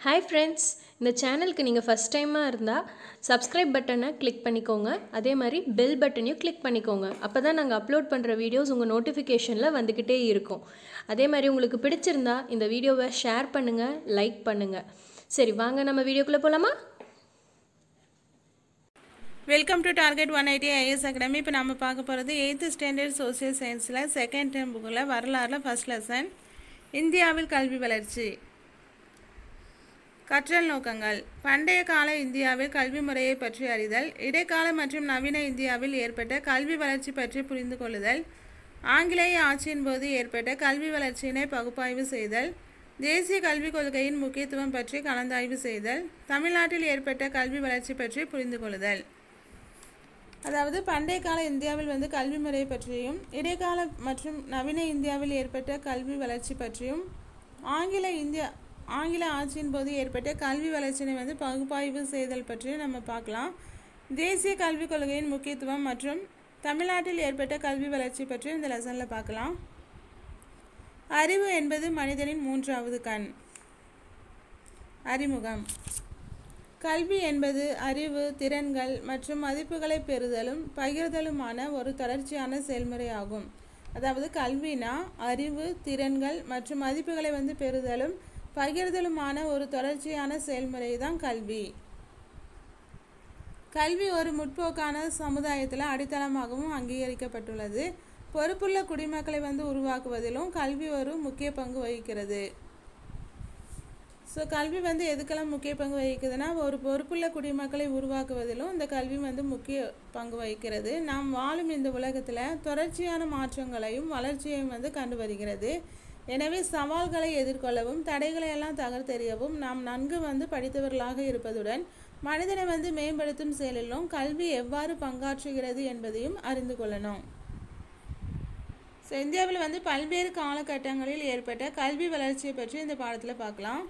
Hi friends, இந்த சேனலுக்கு நீங்கள் ஃபஸ்ட் டைமாக இருந்தால் சப்ஸ்கிரைப் பட்டனை கிளிக் பண்ணிக்கோங்க. அதே மாதிரி பெல் பட்டனையும் கிளிக் பண்ணிக்கோங்க. அப்போ தான் நாங்கள் அப்லோட் பண்ணுற வீடியோஸ் உங்கள் நோட்டிஃபிகேஷனில் வந்துக்கிட்டே இருக்கும். அதே மாதிரி உங்களுக்கு பிடிச்சிருந்தா இந்த வீடியோவை ஷேர் பண்ணுங்கள், லைக் பண்ணுங்கள். சரி வாங்க நம்ம வீடியோக்குள்ளே போகலாமா? Welcome to target 180 IAS academy. இப்போ நம்ம பார்க்க போகிறது 8th ஸ்டாண்டர்ட் சோசியல் சயின்ஸில் செகண்ட் டேர்ம் புக்கில் வரலாறில் ஃபர்ஸ்ட் லெசன் இந்தியாவில் கல்வி வளர்ச்சி. கற்றல் நோக்கங்கள். பண்டைய கால இந்தியாவில் கல்வி முறையை பற்றி அறிதல், இடைக்கால மற்றும் நவீன இந்தியாவில் ஏற்பட்ட கல்வி வளர்ச்சி பற்றி புரிந்து கொள்ளுதல், ஆங்கிலேய ஆட்சியின் போது ஏற்பட்ட கல்வி வளர்ச்சியினை பகுப்பாய்வு செய்தல், தேசிய கல்விக் கொள்கையின் முக்கியத்துவம் பற்றி கலந்தாய்வு செய்தல், தமிழ்நாட்டில் ஏற்பட்ட கல்வி வளர்ச்சி பற்றி புரிந்து கொள்ளுதல். அதாவது பண்டைய கால இந்தியாவில் கல்வி முறை பற்றியும், இடைக்கால மற்றும் நவீன இந்தியாவில் ஏற்பட்ட கல்வி வளர்ச்சி பற்றியும், ஆங்கில ஆட்சியின் போது ஏற்பட்ட கல்வி வளர்ச்சியினை பகுப்பாய்வு செய்தல் பற்றியும் நம்ம பார்க்கலாம். தேசிய கல்விக் கொள்கையின் முக்கியத்துவம் மற்றும் தமிழ்நாட்டில் ஏற்பட்ட கல்வி வளர்ச்சி பற்றியும் இந்த லெசனில் பார்க்கலாம். அறிவு என்பது மனிதனின் மூன்றாவது கண். அறிமுகம். கல்வி என்பது அறிவு, திறன்கள் மற்றும் மதிப்புகளை பெறுதலும் பகிர்தலுமான ஒரு தொடர்ச்சியான செயல்முறையாகும். அதாவது கல்வினா அறிவு, திறன்கள் மற்றும் மதிப்புகளை பெறுதலும் பகிர்தலுமான ஒரு தொடர்ச்சியான செயல்முறை தான் கல்வி. கல்வி ஒரு முற்போக்கான சமுதாயத்தில் அடித்தளமாகவும் அங்கீகரிக்கப்பட்டுள்ளது. பொறுப்புள்ள குடிமக்களை உருவாக்குவதிலும் கல்வி ஒரு முக்கிய பங்கு வகிக்கிறது. கல்வி எதுக்கெல்லாம் முக்கிய பங்கு வகிக்குதுன்னா, ஒரு பொறுப்புள்ள குடிமக்களை உருவாக்குவதிலும் இந்த கல்வி முக்கிய பங்கு வகிக்கிறது. நாம் வாழும் இந்த உலகத்தில் தொடர்ச்சியான மாற்றங்களையும் வளர்ச்சியையும் கண்டு வருகிறது. எனவே சவால்களை எதிர்கொள்ளவும் தடைகளை எல்லாம் தகர்த்தெறியவும் நாம் நன்கு படித்தவர்களாக இருப்பதுடன் மனிதனை மேம்படுத்தும் செயலிலும் கல்வி எவ்வாறு பங்காற்றுகிறது என்பதையும் அறிந்து கொள்ளணும். இந்தியாவில் பல்வேறு காலகட்டங்களில் ஏற்பட்ட கல்வி வளர்ச்சியை பற்றி இந்த பாடத்தில் பார்க்கலாம்.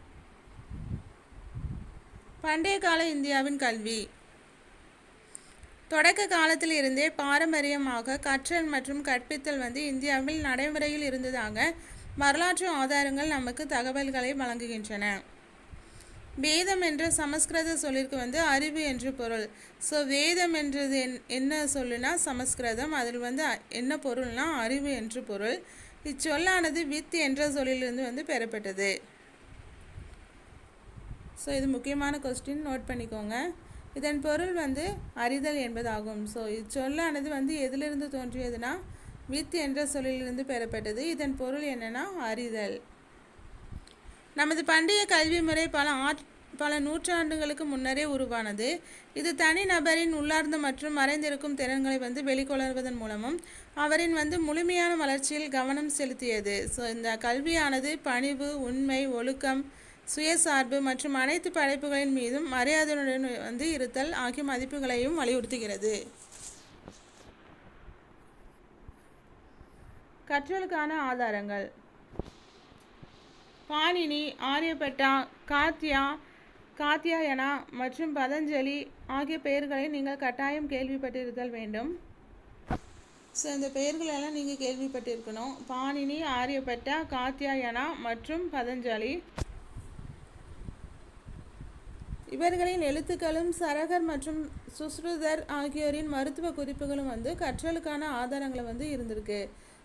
பண்டைய கால இந்தியாவின் கல்வி. தொடக்க காலத்தில் இருந்தே பாரம்பரியமாக கற்றல் மற்றும் கற்பித்தல் இந்தியாவில் நடைமுறையில் இருந்ததாக வரலாற்று ஆதாரங்கள் நமக்கு தகவல்களை வழங்குகின்றன. வேதம் என்ற சமஸ்கிருத சொல்லிற்கு அறிவு என்று பொருள். வேதம் என்றது என்ன சொல்லுனா சமஸ்கிருதம், அதில் என்ன பொருள்னா அறிவு என்று பொருள். இச்சொல்லானது வித் என்ற சொல்லிலிருந்து பெறப்பட்டது. இது முக்கியமான கொஸ்டின், நோட் பண்ணிக்கோங்க. இதன் பொருள் அறிதல் என்பதாகும். இச்சொல்லானது எதிலிருந்து தோன்றியதுன்னா வித் என்ற சொல்லிலிருந்து பெறப்பட்டது. இதன் பொருள் என்னன்னா அறிதல். நமது பண்டைய கல்வி முறை பல நூற்றாண்டுகளுக்கு முன்னரே உருவானது. இது தனி நபரின் உள்ளார்ந்த மற்றும் மறைந்திருக்கும் திறன்களை வெளிக்கொணர்வதன் மூலமும் அவரின் முழுமையான வளர்ச்சியில் கவனம் செலுத்தியது. இந்த கல்வியானது பணிவு, உண்மை, ஒழுக்கம், சுயசார்பு மற்றும் அனைத்து படைப்புகளின் மீதும் மரியாதையுடன் இருத்தல் ஆகிய மதிப்புகளையும் வலியுறுத்துகிறது. கற்றலுக்கான ஆதாரங்கள். பாணினி, ஆரியபட்டா, காத்யாயனா மற்றும் பதஞ்சலி ஆகிய பெயர்களை நீங்கள் கட்டாயம் கேள்விப்பட்டிருத்தல் வேண்டும். இந்த பெயர்களெல்லாம் நீங்கள் கேள்விப்பட்டிருக்கணும். பாணினி, ஆரியபட்டா, காத்யாயனா மற்றும் பதஞ்சலி. இவர்களின் எழுத்துக்களும் சரகர் மற்றும் சுஸ்ருதர் ஆகியோரின் மருத்துவ குறிப்புகளும் கற்றலுக்கான ஆதாரங்களை இருந்திருக்கு.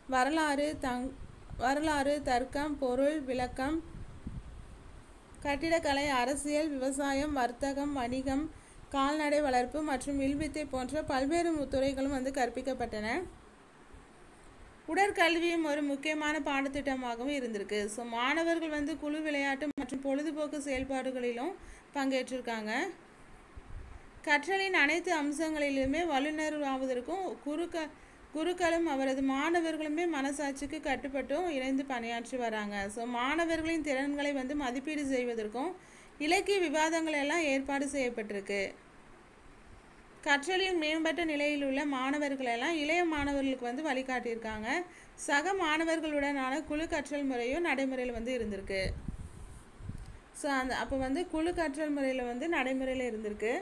வரலாறு, தர்க்கம், பொருள் விளக்கம், கட்டிடக்கலை, அரசியல், விவசாயம், வர்த்தகம், வணிகம், கால்நடை வளர்ப்பு மற்றும் வில்வித்தை போன்ற பல்வேறு துறைகளும் கற்பிக்கப்பட்டன. உடற்கல்வியும் ஒரு முக்கியமான பாடத்திட்டமாகவும் இருந்திருக்கு. மாணவர்கள் குழு விளையாட்டு மற்றும் பொழுதுபோக்கு செயல்பாடுகளிலும் பங்கேற்றிருக்காங்க. கற்றலின் அனைத்து அம்சங்களிலுமே வல்லுநராவதற்கும் குருக்களும் அவரது மாணவர்களுமே மனசாட்சிக்கு கட்டுப்பட்டும் இணைந்து பணியாற்றி வராங்க. மாணவர்களின் திறன்களை மதிப்பீடு செய்வதற்கும் இலக்கிய விவாதங்கள் எல்லாம் ஏற்பாடு செய்யப்பட்டிருக்கு. கற்றலில் மேம்பட்ட நிலையில் உள்ள மாணவர்களெல்லாம் இளைய மாணவர்களுக்கு வழிகாட்டியிருக்காங்க. சக மாணவர்களுடனான குழு கற்றல் முறையும் நடைமுறையில் இருந்திருக்கு. அப்போ குழு கற்றல் முறையில் நடைமுறையில் இருந்திருக்கு.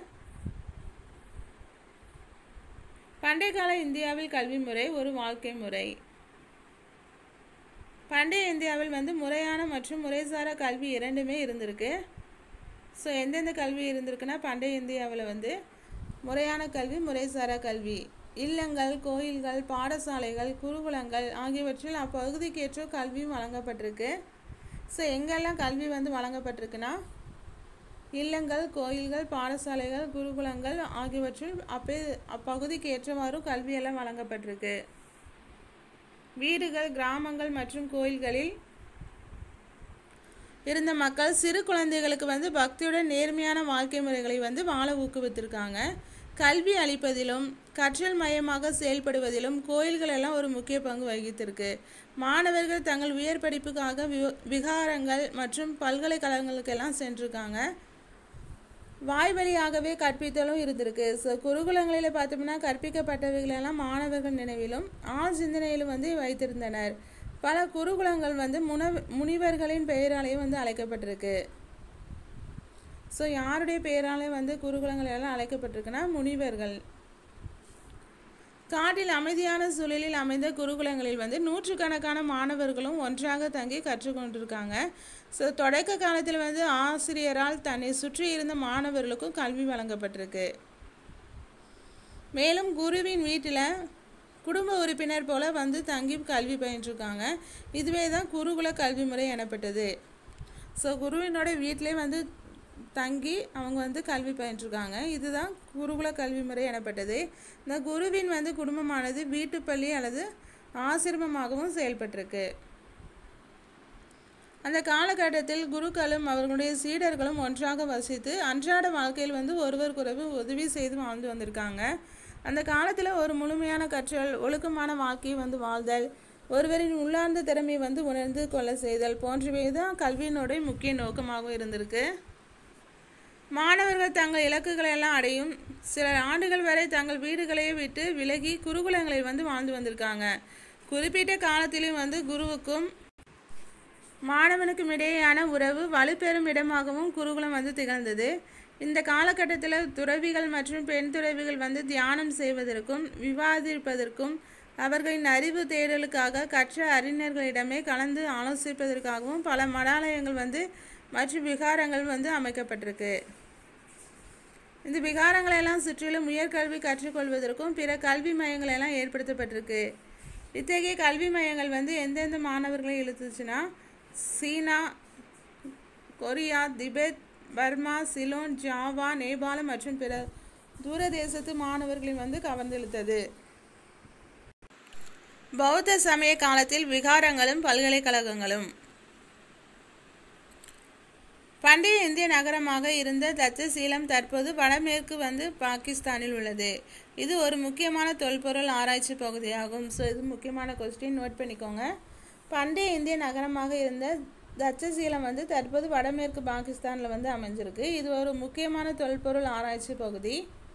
பண்டைய கால இந்தியாவில் கல்வி முறை ஒரு வாழ்க்கை முறை. பண்டைய இந்தியாவில் வந்து முறையான மற்றும் முறைசாரா கல்வி இரண்டுமே இருந்திருக்கு. ஸோ எந்தெந்த கல்வி இருந்திருக்குன்னா பண்டைய இந்தியாவில் வந்து முறையான கல்வி, முறைசாரா கல்வி, இல்லங்கள், கோயில்கள், பாடசாலைகள், குருகுலங்கள் ஆகியவற்றில் அப்பகுதிக்கேற்ற கல்வியும் வழங்கப்பட்டிருக்கு. ஸோ எங்கெல்லாம் கல்வி வந்து வழங்கப்பட்டிருக்குன்னா இல்லங்கள், கோயில்கள், பாடசாலைகள், குருகுலங்கள் ஆகியவற்றில் அப்பகுதிக்கு ஏற்றவாறு கல்வியெல்லாம் வழங்கப்பட்டிருக்கு. வீடுகள், கிராமங்கள் மற்றும் கோயில்களில் இருந்த மக்கள் சிறு குழந்தைகளுக்கு வந்து பக்தியுடன் நேர்மையான வாழ்க்கை முறைகளை வந்து வாழ ஊக்குவித்திருக்காங்க. கல்வி அளிப்பதிலும் கற்றல் மையமாக செயல்படுவதிலும் கோயில்கள் எல்லாம் ஒரு முக்கிய பங்கு வகித்திருக்கு. மாணவர்கள் தங்கள் உயர் படிப்புக்காக விகாரங்கள் மற்றும் பல்கலைக்கழகங்களுக்கெல்லாம் சென்றிருக்காங்க. வாய்வழியாகவே கற்பித்தலும் இருந்திருக்கு. ஸோ குருகுலங்களில் பார்த்தோம்னா கற்பிக்கப்பட்டவைகளெல்லாம் மாணவர்கள் நினைவிலும் சிந்தனையிலும் வந்து வைத்திருந்தனர். பல குருகுலங்கள் வந்து முனிவர்களின் பெயராலேயும் வந்து அழைக்கப்பட்டிருக்கு. ஸோ யாருடைய பெயராலே வந்து குருகுலங்கள் எல்லாம் அழைக்கப்பட்டிருக்குன்னா முனிவர்கள். காட்டில் அமைதியான சூழலில் அமைந்த குருகுலங்களில் வந்து நூற்றுக்கணக்கான மாணவர்களும் ஒன்றாக தங்கி கற்றுக்கொண்டிருக்காங்க. ஸோ தொடக்க காலத்தில் வந்து ஆசிரியரால் தன்னை சுற்றி இருந்த மாணவர்களுக்கும் கல்வி வழங்கப்பட்டிருக்கு. மேலும் குருவின் வீட்டில் குடும்ப உறுப்பினர் போல வந்து தங்கி கல்வி பயின்றிருக்காங்க. இதுவே தான் குருகுல கல்வி முறை எனப்பட்டது. ஸோ குருவினோட வீட்டிலே வந்து தங்கி அவங்க வந்து கல்வி பயின்றிருக்காங்க. இதுதான் குருகுல கல்வி முறை எனப்பட்டது. இந்த குருவின் வந்து குடும்பமானது வீட்டுப்பள்ளி அல்லது ஆசிரமமாகவும் செயல்பட்டிருக்கு. அந்த காலகட்டத்தில் குருக்களும் அவர்களுடைய சீடர்களும் ஒன்றாக வசித்து அன்றாட வாழ்க்கையில் வந்து ஒருவருக்கொருவர் உதவி செய்து வாழ்ந்து வந்திருக்காங்க. அந்த காலத்தில் ஒரு முழுமையான கற்றல், ஒழுக்கமான வாழ்க்கையை வந்து வாழ்தல், ஒருவரின் உள்ளார்ந்த திறமையை வந்து உணர்ந்து கொள்ள செய்தல் போன்றவை தான் கல்வியினுடைய முக்கிய நோக்கமாகவும் இருந்திருக்கு. மாணவர்கள் தங்கள் இலக்குகளை எல்லாம் அடையும் சில ஆண்டுகள் வரை தங்கள் வீடுகளையே விட்டு விலகி குருகுலங்களில் வந்து வாழ்ந்து வந்திருக்காங்க. குறிப்பிட்ட காலத்திலும் வந்து குருவுக்கும் மாணவனுக்கும் இடையேயான உறவு வலுப்பெறும் இடமாகவும் குருகுலம் வந்து திகழ்ந்தது. இந்த காலகட்டத்தில் துறவிகள் மற்றும் பெண் துறவிகள் வந்து தியானம் செய்வதற்கும் விவாதிப்பதற்கும் அவர்களின் அறிவு தேடலுக்காக கற்ற அறிஞர்களிடமே கலந்து ஆலோசிப்பதற்காகவும் பல மடாலயங்கள் வந்து மற்றும் விகாரங்கள் வந்து அமைக்கப்பட்டிருக்கு. இந்த விகாரங்களெல்லாம் சுற்றிலும் உயர்கல்வி கற்றுக்கொள்வதற்கும் பிற கல்வி மையங்கள் எல்லாம் ஏற்படுத்தப்பட்டிருக்கு. இத்தகைய கல்வி மையங்கள் வந்து எந்தெந்த மாணவர்களை இழுத்துச்சுன்னா China, Korea, Tibet, Burma, Ceylon, Java, நேபாளம் மற்றும் பிற தூர தேசத்து மாணவர்களை வந்து கவர்ந்தெழுத்தது. பௌத்த சமய காலத்தில் விகாரங்களும் பல்கலைக்கழகங்களும். பண்டைய இந்திய நகரமாக இருந்த தட்சசீலம் தற்போது வடமேற்கு வந்து பாகிஸ்தானில் உள்ளது. இது ஒரு முக்கியமான தொல்பொருள் ஆராய்ச்சி பகுதியாகும். ஸோ இது முக்கியமான கொஸ்டின், நோட் பண்ணிக்கோங்க. பண்டைய இந்திய நகரமாக இருந்த தட்சசீலம் வந்து தற்போது வடமேற்கு பாகிஸ்தானில் வந்து அமைஞ்சிருக்கு. இது ஒரு முக்கியமான தொல்பொருள் ஆராய்ச்சி பகுதி.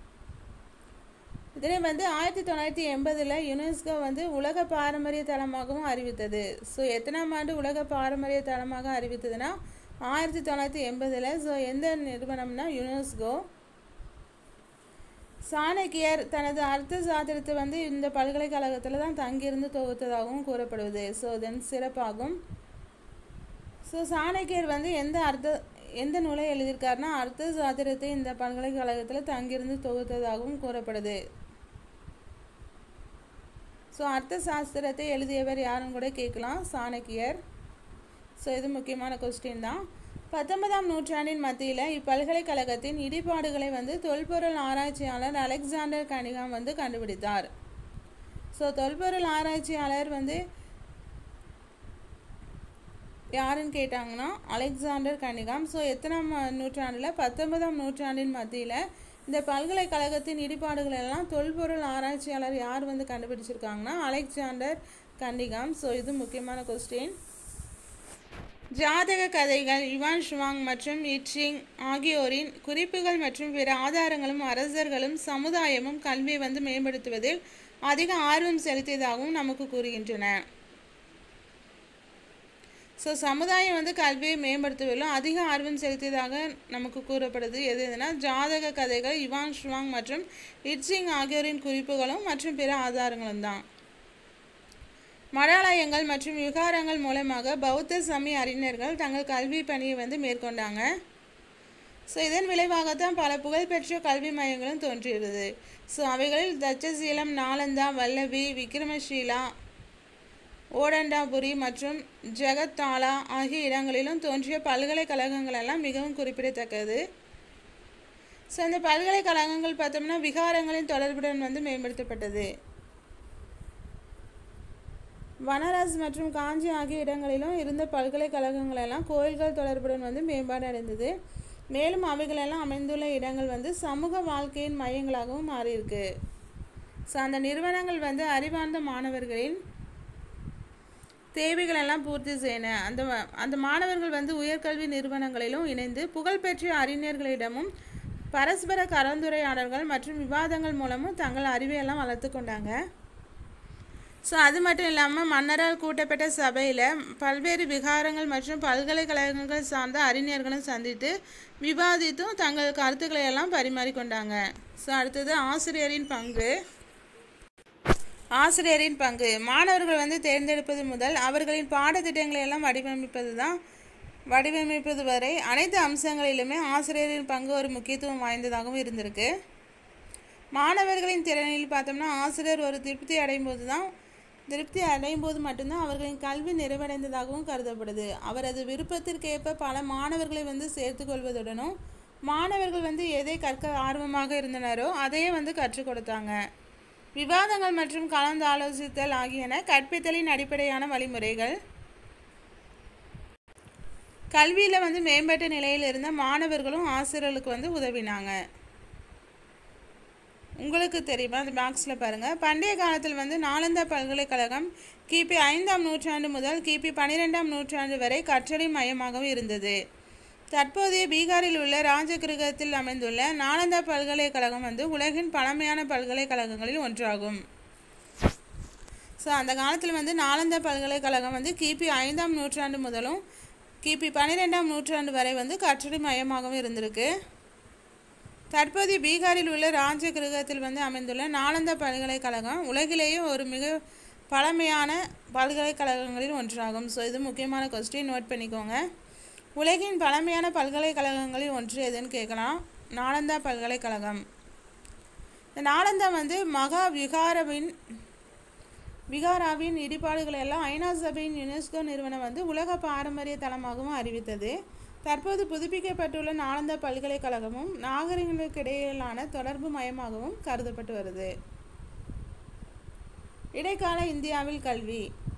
இதனை வந்து 1980 யுனெஸ்கோ வந்து உலக பாரம்பரிய தளமாகவும் அறிவித்தது. ஸோ எத்தனாம் ஆண்டு உலக பாரம்பரிய தளமாக அறிவித்ததுன்னா 1980. ஸோ எந்த நிறுவனம்னா யுனெஸ்கோ. சாணக்கியர் தனது அர்த்த சாத்திரத்தை வந்து இந்த பல்கலைக்கழகத்தில் தான் தங்கியிருந்து தொகுத்ததாகவும் கூறப்படுவது. ஸோ இதன் சிறப்பாகும். ஸோ சாணக்கியர் வந்து எந்த நூலை எழுதியிருக்காருன்னா அர்த்த சாத்திரத்தை இந்த பல்கலைக்கழகத்தில் தங்கியிருந்து தொகுத்ததாகவும் கூறப்படுது. ஸோ அர்த்த சாஸ்திரத்தை எழுதியவர் யாருன்னு கூட கேட்கலாம், சாணக்கியர். ஸோ இது முக்கியமான கொஸ்டின் தான். 19ஆம் நூற்றாண்டின் மத்தியில் இப்பல்கலைக்கழகத்தின் இடிபாடுகளை வந்து தொல்பொருள் ஆராய்ச்சியாளர் அலெக்சாண்டர் கனிகாம் வந்து கண்டுபிடித்தார். ஸோ தொல்பொருள் ஆராய்ச்சியாளர் வந்து யாருன்னு கேட்டாங்கன்னா அலெக்சாண்டர் கனிகாம். ஸோ எத்தனாம் நூற்றாண்டில் 19ஆம் நூற்றாண்டின் மத்தியில் இந்த பல்கலைக்கழகத்தின் இடிபாடுகள் எல்லாம் தொல்பொருள் ஆராய்ச்சியாளர் யார் வந்து கண்டுபிடிச்சிருக்காங்கன்னா அலெக்சாண்டர் கனிகாம். ஸோ இது முக்கியமான கொஸ்டின். ஜாதக கதைகள், யுவான் ஷுவாங் மற்றும் இட்சிங் ஆகியோரின் குறிப்புகள் மற்றும் பிற ஆதாரங்களும் அரசர்களும் சமுதாயமும் கல்வியை வந்து மேம்படுத்துவதில் அதிக ஆர்வம் செலுத்தியதாகவும் நமக்கு கூறுகின்றன. ஸோ சமுதாயம் வந்து கல்வியை மேம்படுத்துவதிலும் அதிக ஆர்வம் செலுத்தியதாக நமக்கு கூறப்படுது. எதுனா ஜாதக கதைகள், யுவான் ஷுவாங் மற்றும் இட்சிங் ஆகியோரின் குறிப்புகளும் மற்றும் பிற ஆதாரங்களும் தான். மடாலயங்கள் மற்றும் விகாரங்கள் மூலமாக பௌத்த சமய அறிஞர்கள் தங்கள் கல்வி பணியை வந்து மேற்கொண்டாங்க. ஸோ இதன் விளைவாகத்தான் பல புகழ்பெற்ற கல்வி மையங்களும் தோன்றியது. ஸோ அவைகளில் தட்சசீலம், நாலந்தா, வல்லபி, விக்ரமஷீலா, ஓடண்டாபுரி மற்றும் ஜெகத்தாலா ஆகிய இடங்களிலும் தோன்றிய பல்கலைக்கழகங்கள் எல்லாம் மிகவும் குறிப்பிடத்தக்கது. ஸோ இந்த பல்கலைக்கழகங்கள் பார்த்தோம்னா விகாரங்களின் தொடர்புடன் வந்து மேம்படுத்தப்பட்டது. வனராஸ் மற்றும் காஞ்சி ஆகிய இடங்களிலும் இருந்த பல்கலைக்கழகங்கள் எல்லாம் கோயில்கள் தொடர்புடன் வந்து மேம்பாடு அடைந்தது. மேலும் அவைகளெல்லாம் அமைந்துள்ள இடங்கள் வந்து சமூக வாழ்க்கையின் மையங்களாகவும் மாறியிருக்கு. ஸோ அந்த நிறுவனங்கள் வந்து அறிவார்ந்த மாணவர்களின் தேவைகள் எல்லாம் பூர்த்தி செய்யணும். அந்த மாணவர்கள் வந்து உயர்கல்வி நிறுவனங்களிலும் இணைந்து புகழ்பெற்ற அறிஞர்களிடமும் பரஸ்பர கலந்துரையாடல்கள் மற்றும் விவாதங்கள் மூலமும் தங்கள் அறிவையெல்லாம் வளர்த்து கொண்டாங்க. ஸோ அது மட்டும் இல்லாமல் மன்னரால் கூட்டப்பட்ட சபையில் பல்வேறு விகாரங்கள் மற்றும் பல்கலைக்கழகங்கள் சார்ந்த அறிஞர்களும் சந்தித்து விவாதித்தும் தங்கள் கருத்துக்களை எல்லாம் பரிமாறிக்கொண்டாங்க. ஸோ அடுத்தது ஆசிரியரின் பங்கு. மாணவர்கள் வந்து தேர்ந்தெடுப்பது முதல் அவர்களின் பாடத்திட்டங்களை எல்லாம் வடிவமைப்பது வரை அனைத்து அம்சங்களிலுமே ஆசிரியரின் பங்கு ஒரு முக்கியத்துவம் வாய்ந்ததாகவும் இருந்திருக்கு. மாணவர்களின் திறனில் பார்த்தோம்னா ஆசிரியர் ஒரு திருப்தி அடையும் போது மட்டும்தான் அவர்களின் கல்வி நிறைவடைந்ததாகவும் கருதப்படுது. அவரது விருப்பத்திற்கேற்ப பல மாணவர்களை வந்து சேர்த்து கொள்வதுடனும் மாணவர்கள் வந்து எதை கற்க ஆர்வமாக இருந்தனரோ அதையே வந்து கற்றுக் கொடுத்தாங்க. விவாதங்கள் மற்றும் கலந்து ஆலோசித்தல் ஆகியன கற்பித்தலின் அடிப்படையான வழிமுறைகள். கல்வியில் வந்து மேம்பட்ட நிலையில் இருந்த மாணவர்களும் ஆசிரியர்களுக்கு வந்து உதவினாங்க. உங்களுக்கு தெரியுமா, அந்த பாக்ஸில் பாருங்கள். பண்டைய காலத்தில் வந்து நாலந்தா பல்கலைக்கழகம் கிபி 5ஆம் நூற்றாண்டு முதல் கிபி 12ஆம் நூற்றாண்டு வரை கற்றலின் மையமாகவும் இருந்தது. தற்போதைய பீகாரில் உள்ள ராஜகிருகத்தில் அமைந்துள்ள நாலந்தா பல்கலைக்கழகம் வந்து உலகின் பழமையான பல்கலைக்கழகங்களில் ஒன்றாகும். ஸோ அந்த காலத்தில் வந்து நாலந்தா பல்கலைக்கழகம் வந்து கிபி 5ஆம் நூற்றாண்டு முதலும் கிபி 12ஆம் நூற்றாண்டு வரை வந்து கற்றலின் மையமாகவும் இருந்திருக்கு. தற்போதைய பீகாரில் உள்ள ராஜகிருகத்தில் வந்து அமைந்துள்ள நாலந்தா பல்கலைக்கழகம் உலகிலேயே ஒரு மிக பழமையான பல்கலைக்கழகங்களில் ஒன்றாகும். ஸோ இது முக்கியமான கொஸ்டின், நோட் பண்ணிக்கோங்க. உலகின் பழமையான பல்கலைக்கழகங்களில் ஒன்று எதுன்னு கேட்கலாம். நாலந்தா பல்கலைக்கழகம். இந்த நாலந்தா வந்து விகாராவின் இடிபாடுகளை எல்லாம் ஐநா சபையின் யுனெஸ்கோ நிறுவனம் வந்து உலக பாரம்பரிய தளமாகவும் அறிவித்தது. தற்போது புதுப்பிக்கப்பட்டுள்ள நாலந்தா பல்கலைக்கழகமும் நாகரிகங்களுக்கு இடையிலான தொடர்பு மையமாகவும் கருதப்பட்டு வருது. இடைக்கால இந்தியாவில் கல்வி.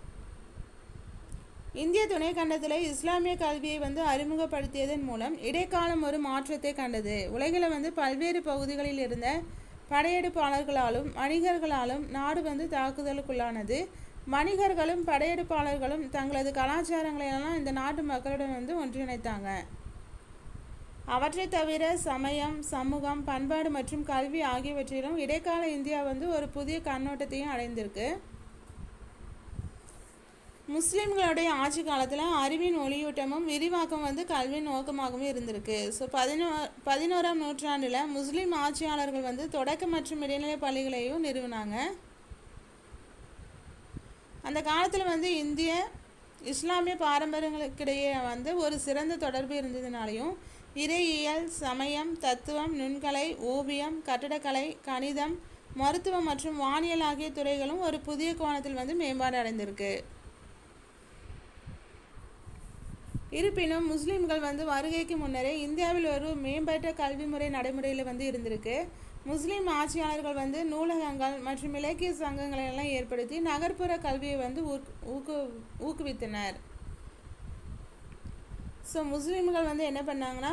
இந்திய துணைக்கண்டத்தில் இஸ்லாமிய கல்வியை வந்து அறிமுகப்படுத்தியதன் மூலம் இடைக்காலம் ஒரு மாற்றத்தை கண்டது. உலகில் வந்து பல்வேறு பகுதிகளில் இருந்த படையெடுப்பாளர்களாலும் வணிகர்களாலும் நாடு வந்து தாக்குதலுக்குள்ளானது. வணிகர்களும் படையெடுப்பாளர்களும் தங்களது கலாச்சாரங்களையெல்லாம் இந்த நாட்டு மக்களுடன் வந்து ஒன்றிணைத்தாங்க. அவற்றை தவிர சமயம், சமூகம், பண்பாடு மற்றும் கல்வி ஆகியவற்றிலும் இடைக்கால இந்தியா வந்து ஒரு புதிய கண்ணோட்டத்தையும் அடைந்திருக்கு. முஸ்லீம்களுடைய ஆட்சி காலத்தில் அறிவின் ஒளியூட்டமும் விரிவாக்கம் வந்து கல்வியின் நோக்கமாகவும் இருந்திருக்கு. ஸோ 11ஆம் நூற்றாண்டில் முஸ்லீம் ஆட்சியாளர்கள் வந்து தொடக்க மற்றும் இடைநிலை பள்ளிகளையும் நிறுவினாங்க. அந்த காலத்தில் வந்து இந்திய இஸ்லாமிய பாரம்பரியங்களுக்கிடையே வந்து ஒரு சிறந்த தொடர்பு இருந்ததுனாலையும் இறையியல், சமயம், தத்துவம், நுண்கலை, ஓவியம், கட்டடக்கலை, கணிதம், மருத்துவம் மற்றும் வானியல் ஆகிய துறைகளும் ஒரு புதிய கோணத்தில் வந்து மேம்பாடு அடைந்திருக்கு. இருப்பினும் முஸ்லீம்கள் வந்து வருகைக்கு முன்னரே இந்தியாவில் ஒரு மேம்பட்ட கல்வி முறை நடைமுறையில் வந்து இருந்திருக்கு. முஸ்லீம் ஆட்சியாளர்கள் வந்து நூலகங்கள் மற்றும் இலக்கிய சங்கங்களை எல்லாம் ஏற்படுத்தி நகர்ப்புற கல்வியை வந்து ஊக்குவித்தனர். ஸோ முஸ்லீம்கள் வந்து என்ன பண்ணாங்கன்னா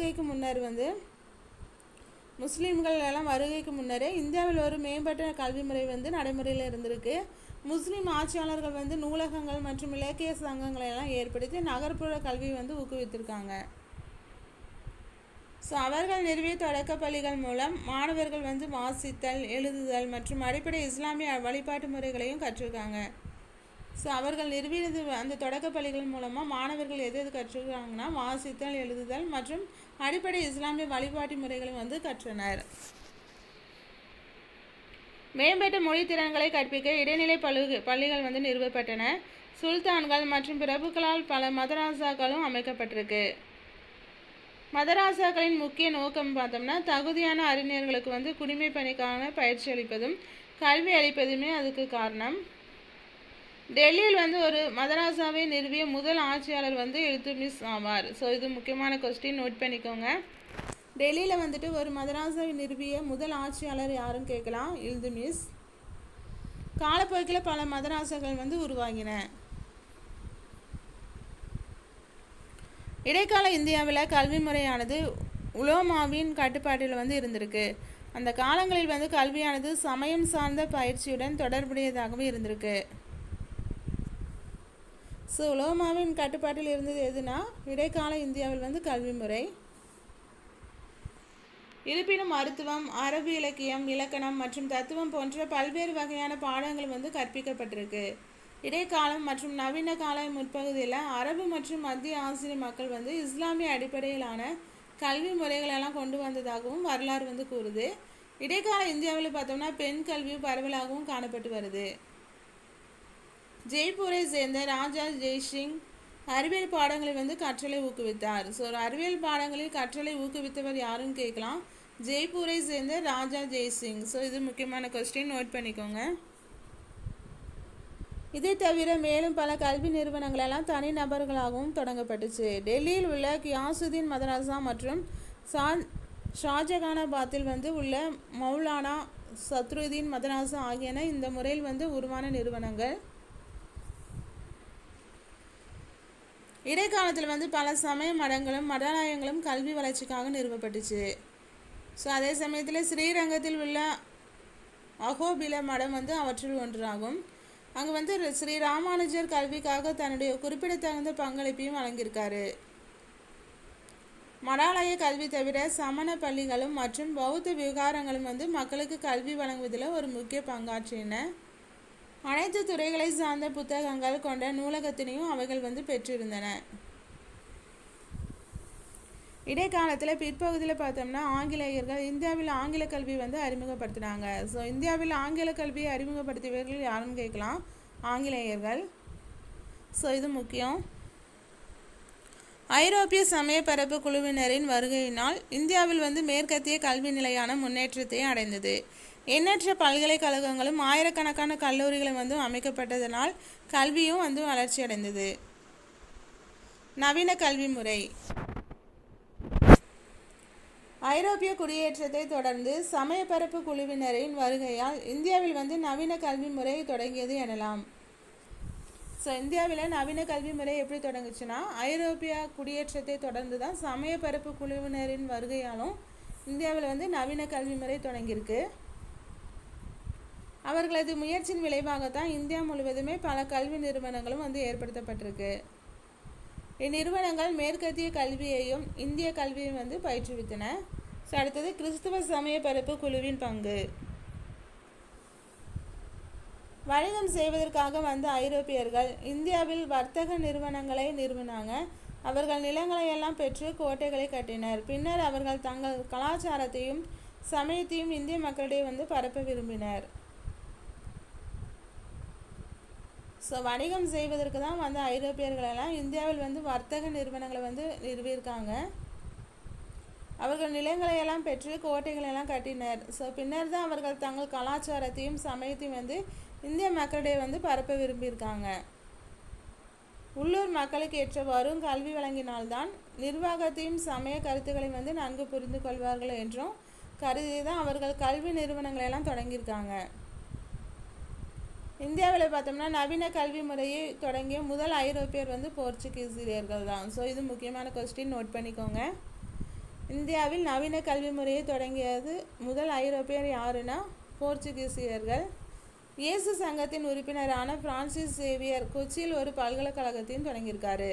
முஸ்லீம்கள் எல்லாம் வருகைக்கு முன்னரே இந்தியாவில் ஒரு மேம்பட்ட கல்வி முறை வந்து நடைமுறையில் இருந்திருக்கு. முஸ்லீம் ஆட்சியாளர்கள் வந்து நூலகங்கள் மற்றும் இலக்கிய சங்கங்களை எல்லாம் ஏற்படுத்தி நகர்ப்புற கல்வியை வந்து ஊக்குவித்திருக்காங்க. ஸோ அவர்கள் நிறுவிய தொடக்க பள்ளிகள் மூலம் மாணவர்கள் வந்து வாசித்தல், எழுதுதல் மற்றும் அடிப்படை இஸ்லாமிய வழிபாட்டு முறைகளையும் கற்றுருக்காங்க. ஸோ அவர்கள் நிறுவியது அந்த தொடக்க பள்ளிகள் மூலமாக மாணவர்கள் எது கற்றுருக்காங்கன்னா வாசித்தல், எழுதுதல் மற்றும் அடிப்படை இஸ்லாமிய வழிபாட்டு முறைகளையும் வந்து கற்றனர். மேம்பட்ட மொழி திறன்களை கற்பிக்க இடைநிலை பள்ளிகள் வந்து நிறுவப்பட்டன. சுல்தான்கள் மற்றும் பிரபுக்களால் பல மதராசாக்களும் அமைக்கப்பட்டிருக்கு. மதராசாக்களின் முக்கிய நோக்கம் பார்த்தோம்னா தகுதியான அறிஞர்களுக்கு வந்து குடிமை பணிக்கான பயிற்சி அளிப்பதும் கல்வி அளிப்பதுமே அதுக்கு காரணம். டெல்லியில் வந்து ஒரு மதராசாவை நிறுவிய முதல் ஆட்சியாளர் வந்து இல்துட்மிஷ் ஆவார். ஸோ இது முக்கியமான கொஸ்டின், நோட் பண்ணிக்கோங்க. டெல்லியில் வந்துட்டு ஒரு மதராசாவை நிறுவிய முதல் ஆட்சியாளர் யாருன்னு கேட்கலாம், இல்துட்மிஷ். காலப்போக்கில் பல மதராசாக்கள் வந்து உருவாகின. இடைக்கால இந்தியாவில் கல்வி முறையானது உலோமாவின் கட்டுப்பாட்டில் வந்து இருந்திருக்கு. அந்த காலங்களில் வந்து கல்வியானது சமயம் சார்ந்த பயிற்சியுடன் தொடர்புடையதாகவும் இருந்திருக்கு. ஸோ உலோமாவின் கட்டுப்பாட்டில் இருந்தது எதுனா இடைக்கால இந்தியாவில் வந்து கல்வி முறை. இருப்பினும் மருத்துவம், அரபு இலக்கியம், இலக்கணம் மற்றும் தத்துவம் போன்ற பல்வேறு வகையான பாடங்கள் வந்து கற்பிக்கப்பட்டிருக்கு. இடைக்காலம் மற்றும் நவீன கால முற்பகுதியில் அரபு மற்றும் மத்திய ஆசிய மக்கள் வந்து இஸ்லாமிய அடிப்படையிலான கல்வி முறைகளெல்லாம் கொண்டு வந்ததாகவும் வரலாறு வந்து கூறுது. இடைக்கால இந்தியாவில் பார்த்தோம்னா பெண் கல்வி பரவலாகவும் காணப்பட்டு வருது. ஜெய்ப்பூரை சேர்ந்த ராஜா ஜெய்சிங் அறிவியல் பாடங்களை வந்து கற்றலை ஊக்குவித்தார். ஸோ அறிவியல் பாடங்களில் கற்றலை ஊக்குவித்தவர் யாருன்னு கேட்கலாம், ஜெய்ப்பூரை சேர்ந்த ராஜா ஜெய்சிங். ஸோ இது முக்கியமான கொஸ்டின், நோட் பண்ணிக்கோங்க. இதை தவிர மேலும் பல கல்வி நிறுவனங்களெல்லாம் தனி நபர்களாகவும் தொடங்கப்பட்டுச்சு. டெல்லியில் உள்ள கியாசுதீன் மதராசா மற்றும் ஷாஜகானாபாத்தில் வந்து உள்ள மௌலானா சத்ருதீன் மதராசா ஆகியன இந்த முறையில் வந்து உருவான நிறுவனங்கள். இடைக்காலத்தில் வந்து பல சமய மடங்களும் மடாலயங்களும் கல்வி வளர்ச்சிக்காக நிறுவப்பட்டுச்சு. ஸோ அதே சமயத்தில் ஸ்ரீரங்கத்தில் உள்ள அகோபில மடம் வந்து அவற்றில் ஒன்றாகும். அங்கே வந்து ஸ்ரீ ராமானுஜர் கல்விக்காக தன்னுடைய குறிப்பிடத்தகுந்த பங்களிப்பையும் வழங்கியிருக்காரு. மடாலய கல்வி தவிர சமண பள்ளிகளும் மற்றும் பௌத்த விகாரங்களும் வந்து மக்களுக்கு கல்வி வழங்குவதில் ஒரு முக்கிய பங்காற்றின. அனைத்து துறைகளை சார்ந்த புத்தகங்கள் கொண்ட நூலகத்தினையும் அவைகள் வந்து பெற்றிருந்தன. இடைக்காலத்தில் பிற்பகுதியில் பார்த்தோம்னா ஆங்கிலேயர்கள் இந்தியாவில் ஆங்கில கல்வி வந்து அறிமுகப்படுத்தினாங்க. ஸோ இந்தியாவில் ஆங்கில கல்வியை அறிமுகப்படுத்தியவர்கள் யாருன்னு கேட்கலாம், ஆங்கிலேயர்கள். ஸோ இது முக்கியம். ஐரோப்பிய சமய பரப்பு குழுவினரின் வருகையினால் இந்தியாவில் வந்து மேற்கத்திய கல்வி நிலையான முன்னேற்றத்தை அடைந்தது. எண்ணற்ற பல்கலைக்கழகங்களும் ஆயிரக்கணக்கான கல்லூரிகளும் வந்து அமைக்கப்பட்டதனால் கல்வியும் வந்து வளர்ச்சி அடைந்தது. நவீன கல்வி முறை. ஐரோப்பிய குடியேற்றத்தை தொடர்ந்து சமயப்பரப்பு குழுவினரின் வருகையால் இந்தியாவில் வந்து நவீன கல்வி முறை தொடங்கியது எனலாம். ஸோ இந்தியாவில் நவீன கல்வி முறை எப்படி தொடங்குச்சுன்னா ஐரோப்பிய குடியேற்றத்தை தொடர்ந்து தான் சமயப்பரப்பு குழுவினரின் வருகையாலும் இந்தியாவில் வந்து நவீன கல்வி முறை தொடங்கியிருக்கு. அவர்களது முயற்சியின் விளைவாகத்தான் இந்தியா முழுவதுமே பல கல்வி நிறுவனங்களும் வந்து ஏற்படுத்தப்பட்டிருக்கு. இந்நிறுவனங்கள் மேற்கத்திய கல்வியையும் இந்திய கல்வியையும் வந்து பயிற்றுவித்தன. ஸோ அடுத்தது கிறிஸ்துவ சமய பரப்பு குழுவின் பங்கு. வணிகம் செய்வதற்காக வந்த ஐரோப்பியர்கள் இந்தியாவில் வர்த்தக நிறுவனங்களை நிறுவினாங்க. அவர்கள் நிலங்களை எல்லாம் பெற்று கோட்டைகளை கட்டினர். பின்னர் அவர்கள் தங்கள் கலாச்சாரத்தையும் சமயத்தையும் இந்திய மக்களிடையே வந்து பரப்ப விரும்பினர். ஸோ வணிகம் செய்வதற்கு தான் வந்து ஐரோப்பியர்களெல்லாம் இந்தியாவில் வந்து வர்த்தக நிறுவனங்களை வந்து நிறுவியிருக்காங்க. அவர்கள் நிலங்களையெல்லாம் பெற்று கோட்டைகளெல்லாம் கட்டினர். ஸோ பின்னர் தான் அவர்கள் தங்கள் கலாச்சாரத்தையும் சமயத்தையும் வந்து இந்திய மக்களிடையே வந்து பரப்ப விரும்பியிருக்காங்க. உள்ளூர் மக்களுக்கு ஏற்றவாறும் கல்வி வழங்கினால்தான் நிர்வாகத்தையும் சமய கருத்துக்களையும் வந்து நன்கு புரிந்து கொள்வார்கள் என்றும் கருதி தான் அவர்கள் கல்வி நிறுவனங்களெல்லாம் தொடங்கியிருக்காங்க. இந்தியாவில் பார்த்தோம்னா நவீன கல்வி முறையை தொடங்கிய முதல் ஐரோப்பியர் வந்து போர்ச்சுகீசியர்கள் தான். ஸோ இது முக்கியமான கொஸ்டின், நோட் பண்ணிக்கோங்க. இந்தியாவில் நவீன கல்வி முறையை தொடங்கியது முதல் ஐரோப்பியர் யாருன்னா போர்ச்சுகீசியர்கள். இயேசு சங்கத்தின் உறுப்பினரான பிரான்சிஸ் சேவியர் கொச்சியில் ஒரு பல்கலைக்கழகத்தையும் தொடங்கியிருக்காரு.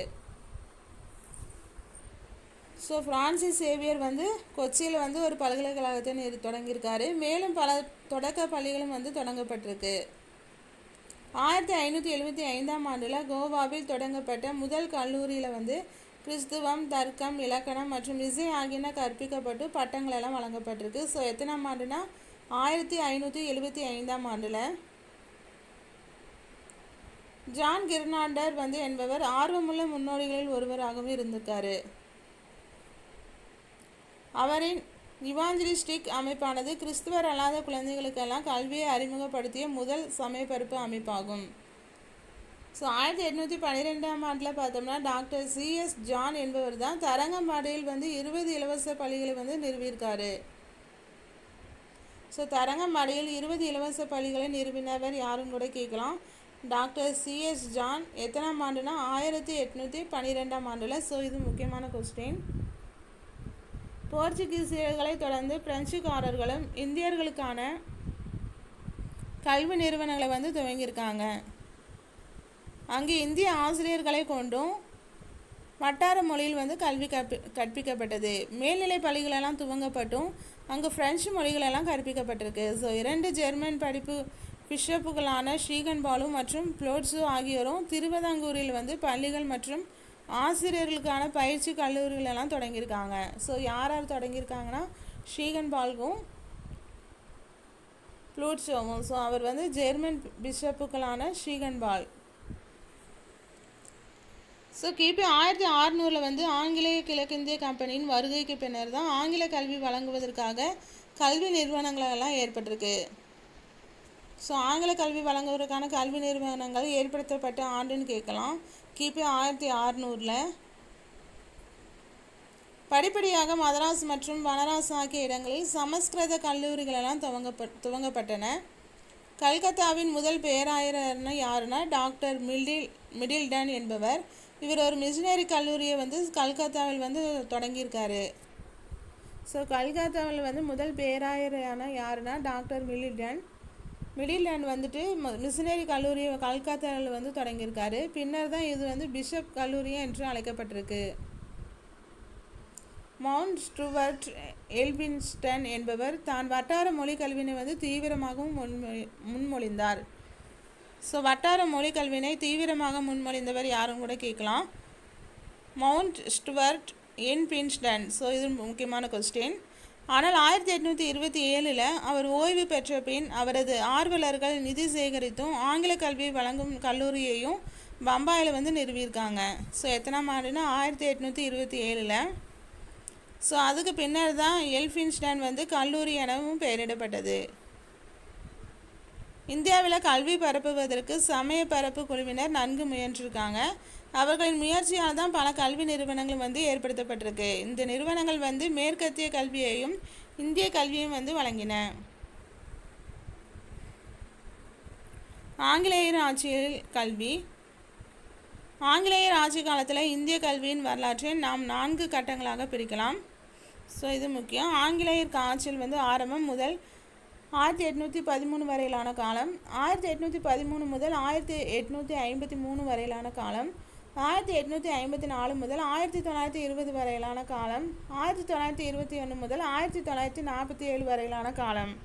ஸோ பிரான்சிஸ் சேவியர் வந்து கொச்சியில் வந்து ஒரு பல்கலைக்கழகத்தை தொடங்கியிருக்காரு. மேலும் பல தொடக்க பள்ளிகளும் வந்து தொடங்கப்பட்டிருக்கு. 1575ஆம் ஆண்டில் கோவாவில் தொடங்கப்பட்ட முதல் கல்லூரியில் வந்து கிறிஸ்துவம், தர்க்கம், இலக்கணம் மற்றும் இசை ஆகியன கற்பிக்கப்பட்டு பட்டங்களெல்லாம் வழங்கப்பட்டிருக்கு. ஸோ எத்தனாம் ஆண்டுனா 1575ஆம் ஆண்டில். ஜான் கிர்னாண்டர் என்பவர் ஆர்வமுள்ள முன்னோடிகளில் ஒருவராகவும் இருந்திருக்காரு. அவரின் இவாஞ்சலிஸ்டிக் அமைப்பானது கிறிஸ்துவர் அல்லாத குழந்தைகளுக்கெல்லாம் கல்வியை அறிமுகப்படுத்திய முதல் சமயப்பரப்பு அமைப்பாகும். ஸோ 1812ஆம் ஆண்டில் பார்த்தோம்னா டாக்டர் சிஎஸ் ஜான் என்பவர் தான் தரங்கம்பாடியில் 20 இலவச பள்ளிகளை நிறுவியிருக்காரு. ஸோ தரங்கம்பாடியில் 20 இலவச பள்ளிகளை நிறுவினவர் யாருன்னு கூட கேட்கலாம். Doctor CS John. எத்தனாம் ஆண்டுனா 1812ஆம் ஆண்டில். ஸோ இது முக்கியமான கொஸ்டின். போர்ச்சுகீசியர்களை தொடர்ந்து பிரெஞ்சுக்காரர்களும் இந்தியர்களுக்கான கல்வி நிறுவனங்களை துவங்கியிருக்காங்க. அங்கே இந்திய ஆசிரியர்களை கொண்டும் வட்டார மொழியில் கல்வி கற்பிக்கப்பட்டது. மேல்நிலை பள்ளிகளெல்லாம் துவங்கப்பட்டும் அங்கே பிரெஞ்சு மொழிகளெல்லாம் கற்பிக்கப்பட்டிருக்கு. ஸோ 2 ஜெர்மன் படிப்பு பிஷப்புகளான ஸ்ரீகன்பாலு மற்றும் புளோட்ஸு ஆகியோரும் திருவிதாங்கூரில் பள்ளிகள் மற்றும் ஆசிரியர்களுக்கான பயிற்சி கல்லூரிகளெல்லாம் தொடங்கியிருக்காங்க. ஸோ யார் தொடங்கியிருக்காங்கன்னா ஸ்ரீகன்பால்கும் புளோட்ஸோவும். ஸோ அவர் ஜெர்மன் பிஷப்புகளான ஸ்ரீகன்பால். ஸோ கிபி 1600 ஆங்கிலேய கிழக்கிந்திய கம்பெனியின் வருகைக்கு பின்னர் தான் ஆங்கில கல்வி வழங்குவதற்காக கல்வி நிறுவனங்களெல்லாம் ஏற்பட்டிருக்கு. ஸோ ஆங்கில கல்வி வழங்குவதற்கான கல்வி நிறுவனங்கள் ஏற்படுத்தப்பட்ட ஆண்டுன்னு கேட்கலாம். கிபி 1600. படிப்படியாக மதராஸ் மற்றும் பனாரஸ் ஆகிய இடங்களில் சமஸ்கிருத கல்லூரிகளெல்லாம் துவங்கப்பட்டன. கல்கத்தாவின் முதல் பேராயர் யாருன்னா டாக்டர் மிடில்டன் என்பவர். இவர் ஒரு மிஷினரி கல்லூரியை கல்கத்தாவில் தொடங்கியிருக்காரு. ஸோ கல்கத்தாவில் முதல் பேராயரான யாருன்னா டாக்டர் மிடில்டன் மிஷினரி கல்லூரியை கல்கத்தாவில் தொடங்கியிருக்காரு. பின்னர் தான் இது பிஷப் கல்லூரி என்று அழைக்கப்பட்டிருக்கு. மவுண்ட் ஸ்டூவர்ட் எல்பின்ஸ்டன் என்பவர் தான் வட்டார மொழி கல்வியினை தீவிரமாகவும் முன்மொழிந்தார். ஸோ வட்டார மொழி கல்வியினை தீவிரமாக முன்மொழிந்தவர் யாரும் கூட கேட்கலாம். Mount Stuart Elphinstone. ஸோ இது முக்கியமான கொஸ்டின். ஆனால் 1827 அவர் ஓய்வு பெற்ற பின் அவரது ஆர்வலர்கள் நிதி சேகரித்தும் ஆங்கில கல்வியை வழங்கும் கல்லூரியையும் பம்பாயில் நிறுவியிருக்காங்க. ஸோ எத்தனாம் ஆண்டுனா 1827. ஸோ அதுக்கு பின்னர் தான் எல்பின்ஸ்டன் கல்லூரி எனவும் பெயரிடப்பட்டது. இந்தியாவில் கல்வி பரப்புவதற்கு சமய பரப்பு குழுவினர் நன்கு முயன்றிருக்காங்க. அவர்களின் முயற்சியால் தான் பல கல்வி நிறுவனங்கள் ஏற்படுத்தப்பட்டிருக்கு. இந்த நிறுவனங்கள் மேற்கத்திய கல்வியையும் இந்திய கல்வியையும் வழங்கின. ஆங்கிலேயர் ஆட்சியில் கல்வி. ஆங்கிலேயர் ஆட்சி காலத்தில் இந்திய கல்வியின் வரலாற்றை நாம் 4 கட்டங்களாக பிரிக்கலாம். ஸோ இது முக்கியம். ஆங்கிலேயர் ஆட்சியில் ஆரம்பம் முதல் 1813 வரையிலான காலம், 1813 முதல் 1853 வரையிலான காலம், 1854 முதல் 1920 வரையிலான காலம், 1921 முதல் 1947 வரையிலான காலம்.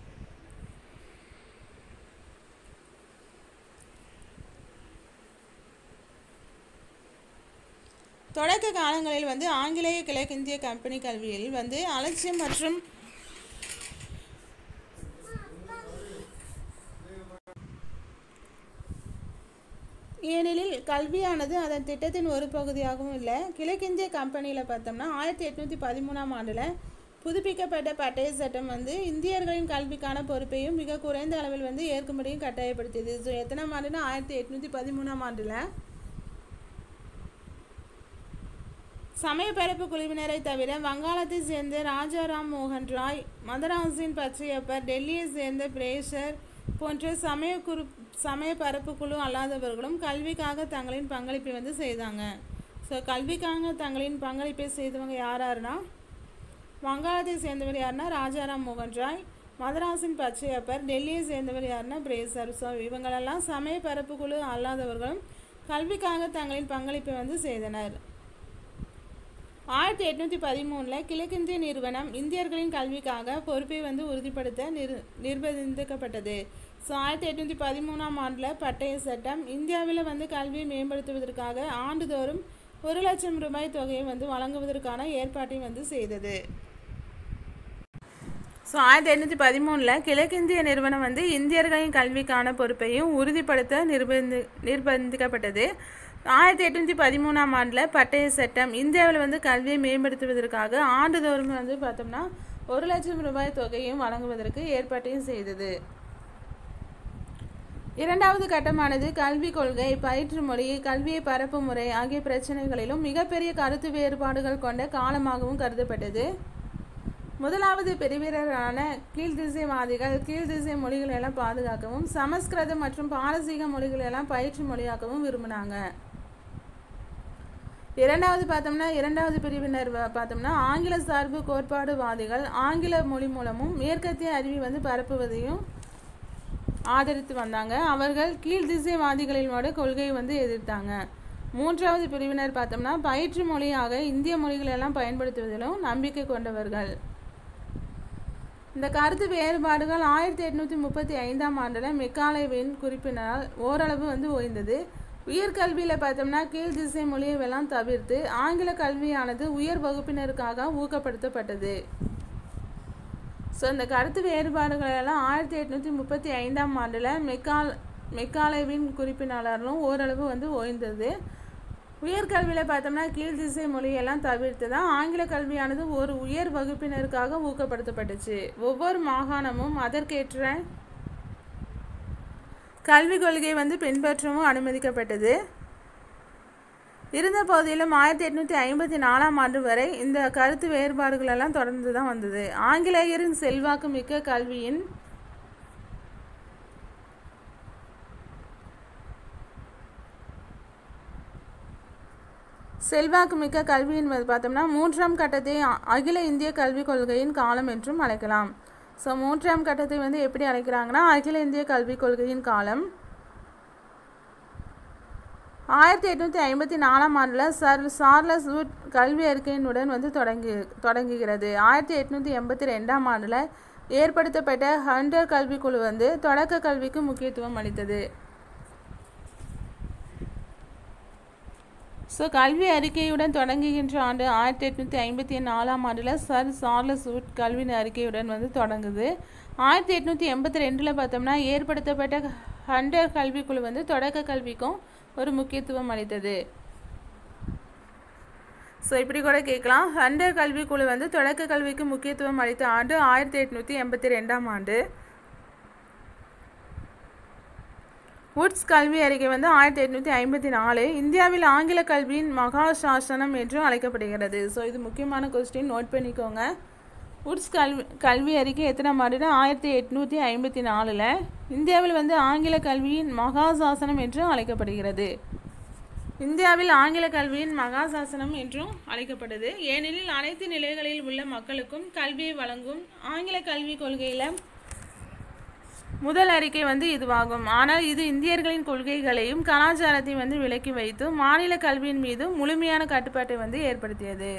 தொடக்க காலங்களில் ஆங்கிலேய கிழக்கிந்திய கம்பெனி கல்வியில் அலட்சியம் மற்றும் ஏனெனில் கல்வியானது அதன் திட்டத்தின் ஒரு பகுதியாகவும் இல்லை. கிழக்கிந்திய கம்பெனியில் பார்த்தோம்னா 1813ஆம் ஆண்டில் புதுப்பிக்கப்பட்ட பட்டய சட்டம் இந்தியர்களின் கல்விக்கான பொறுப்பையும் மிக குறைந்த அளவில் ஏற்கும்படியும் கட்டாயப்படுத்தியது. ஸோ எத்தனாம் ஆண்டுனா 1813ஆம் ஆண்டில் சமயப்பரப்பு குழுவினரை தவிர வங்காளத்தை சேர்ந்த ராஜாராம் மோகன் ராய், மதராஸின் பச்சையப்பர், டெல்லியை சேர்ந்த பிரேசர் போன்ற சமயப்பரப்பு குழு அல்லாதவர்களும் கல்விக்காக தங்களின் பங்களிப்பை செய்தாங்க. ஸோ கல்விக்காக தங்களின் பங்களிப்பை செய்தவங்க யாருன்னா வங்காளத்தை சேர்ந்தவர் யாருன்னா ராஜாராம் மோகன் ராய், மதராஸின் பச்சையப்பர், டெல்லியை சேர்ந்தவர் யாருன்னா பிரேசர். ஸோ இவங்களெல்லாம் சமயப்பரப்பு குழு அல்லாதவர்களும் கல்விக்காக தங்களின் பங்களிப்பை செய்தனர். 1813 கிழக்கிந்திய நிறுவனம் இந்தியர்களின் கல்விக்காக பொறுப்பை உறுதிப்படுத்த நிர்பந்திக்கப்பட்டது. ஸோ 1813ஆம் ஆண்டில் பட்டய சட்டம் இந்தியாவில் கல்வியை மேம்படுத்துவதற்காக ஆண்டுதோறும் 1 லட்சம் ரூபாய் தொகையை வழங்குவதற்கான ஏற்பாட்டை செய்தது. ஸோ 1813 கிழக்கிந்திய நிறுவனம் வந்து இந்தியர்களின் கல்விக்கான பொறுப்பையும் உறுதிப்படுத்த நிர்பந்திக்கப்பட்டது. 1813ஆம் ஆண்டில் பட்டய சட்டம் இந்தியாவில் வந்து கல்வியை மேம்படுத்துவதற்காக ஆண்டுதோறும் வந்து பார்த்தோம்னா 1 லட்சம் ரூபாய் தொகையும் வழங்குவதற்கு ஏற்பாட்டையும் செய்தது. இரண்டாவது கட்டமானது கல்விக் கொள்கை, பயிற்று மொழி, கல்வியை பரப்பும் முறை ஆகிய பிரச்சனைகளிலும் மிகப்பெரிய கருத்து வேறுபாடுகள் கொண்ட காலமாகவும் கருதப்பட்டது. முதலாவது பிரிவினரான கீழ்திசைவாதிகள் கீழ்திசை மொழிகளெல்லாம் பாதுகாக்கவும் சமஸ்கிருதம் மற்றும் பாரசீக மொழிகளெல்லாம் பயிற்று மொழியாக்கவும் விரும்பினாங்க. இரண்டாவது பிரிவினர் பார்த்தோம்னா ஆங்கில சார்பு கோட்பாடுவாதிகள் ஆங்கில மொழி மூலமும் மேற்கத்திய அறிவை வந்து பரப்புவதையும் ஆதரித்து வந்தாங்க. அவர்கள் கீழ்திசைவாதிகளோட கொள்கையை வந்து எதிர்த்தாங்க. மூன்றாவது பிரிவினர் பார்த்தோம்னா பயிற்று மொழியாக இந்திய மொழிகளெல்லாம் பயன்படுத்துவதிலும் நம்பிக்கை கொண்டவர்கள். இந்த கருத்து வேறுபாடுகள் 1835ஆம் ஆண்டில் மெக்காலேவின் குறிப்பினால் ஓரளவு வந்து ஓய்ந்தது. உயர்கல்வியில் பார்த்தோம்னா கீழ் திசை மொழியெல்லாம் தவிர்த்து ஆங்கில கல்வியானது உயர் வகுப்பினருக்காக ஊக்கப்படுத்தப்பட்டது. ஸோ இந்த கருத்து வேறுபாடுகளெல்லாம் 1835ஆம் ஆண்டில் மெக்காலேவின் குறிப்பினாலும் ஓரளவு வந்து ஓய்ந்தது. உயர்கல்வியில் பார்த்தோம்னா கீழ் திசை மொழியெல்லாம் தவிர்த்து தான் ஆங்கில கல்வியானது ஒரு உயர் வகுப்பினருக்காக ஊக்கப்படுத்தப்பட்டுச்சு. ஒவ்வொரு மாகாணமும் அதற்கேற்ற கல்விக் கொள்கை வந்து பின்பற்றவும் அனுமதிக்கப்பட்டது. இருந்த போதிலும் 1854ஆம் ஆண்டு வரை இந்த கருத்து வேறுபாடுகளெல்லாம் தொடர்ந்து தான் வந்தது. ஆங்கிலேயரின் செல்வாக்கு மிக்க கல்வியின் பார்த்தோம்னா 3ஆம் கட்டத்தை அகில இந்திய கல்விக் கொள்கையின் காலம் என்றும் அழைக்கலாம். ஸோ 3ஆம் கட்டத்தை வந்து எப்படி அழைக்கிறாங்கன்னா அகில இந்திய கல்விக் கொள்கையின் காலம். 1854ஆம் ஆண்டில் சார்லஸ் வுட் கல்வி அறிக்கையினுடன் வந்து தொடங்குகிறது. 1882ஆம் ஆண்டில் ஏற்படுத்தப்பட்ட ஹண்டர் கல்விக்குழு வந்து தொடக்க கல்விக்கு முக்கியத்துவம் அளித்தது. ஸோ கல்வி அறிக்கையுடன் தொடங்குகின்ற ஆண்டு 1854ஆம் ஆண்டில் சார்லஸ் வுட் கல்வி அறிக்கையுடன் வந்து தொடங்குது. 1882 பார்த்தோம்னா ஏற்படுத்தப்பட்ட ஹண்டர் கல்விக்குழு வந்து தொடக்க கல்விக்கும் ஒரு முக்கியத்துவம் அளித்தது. ஸோ இப்படி கூட கேட்கலாம். ஹண்டர் கல்விக்குழு வந்து தொடக்க கல்விக்கு முக்கியத்துவம் அளித்த ஆண்டு 1882ஆம் ஆண்டு. வுட்ஸ் கல்வி அறிக்கை வந்து 1854. இந்தியாவில் ஆங்கில கல்வியின் மகா சாசனம் என்றும் அழைக்கப்படுகிறது. ஸோ இது முக்கியமான கொஸ்டின், நோட் பண்ணிக்கோங்க. வுட்ஸ் கல்வி அறிக்கை எத்தனாம் ஆண்டுனா 1854. இந்தியாவில் வந்து ஆங்கில கல்வியின் மகா சாசனம் என்றும் அழைக்கப்படுகிறது. இந்தியாவில் ஆங்கில கல்வியின் மகா சாசனம் என்றும் அழைக்கப்படுது. ஏனெனில் அனைத்து நிலைகளில் உள்ள மக்களுக்கும் கல்வியை வழங்கும் ஆங்கில கல்விக் கொள்கையில் முதல் அறிக்கை வந்து இதுவாகும். ஆனால் இது இந்தியர்களின் கொள்கைகளையும் கலாச்சாரத்தையும் வந்து விலக்கி வைத்து மாநில கல்வியின் மீது முழுமையான கட்டுப்பாட்டை வந்து ஏற்படுத்தியது.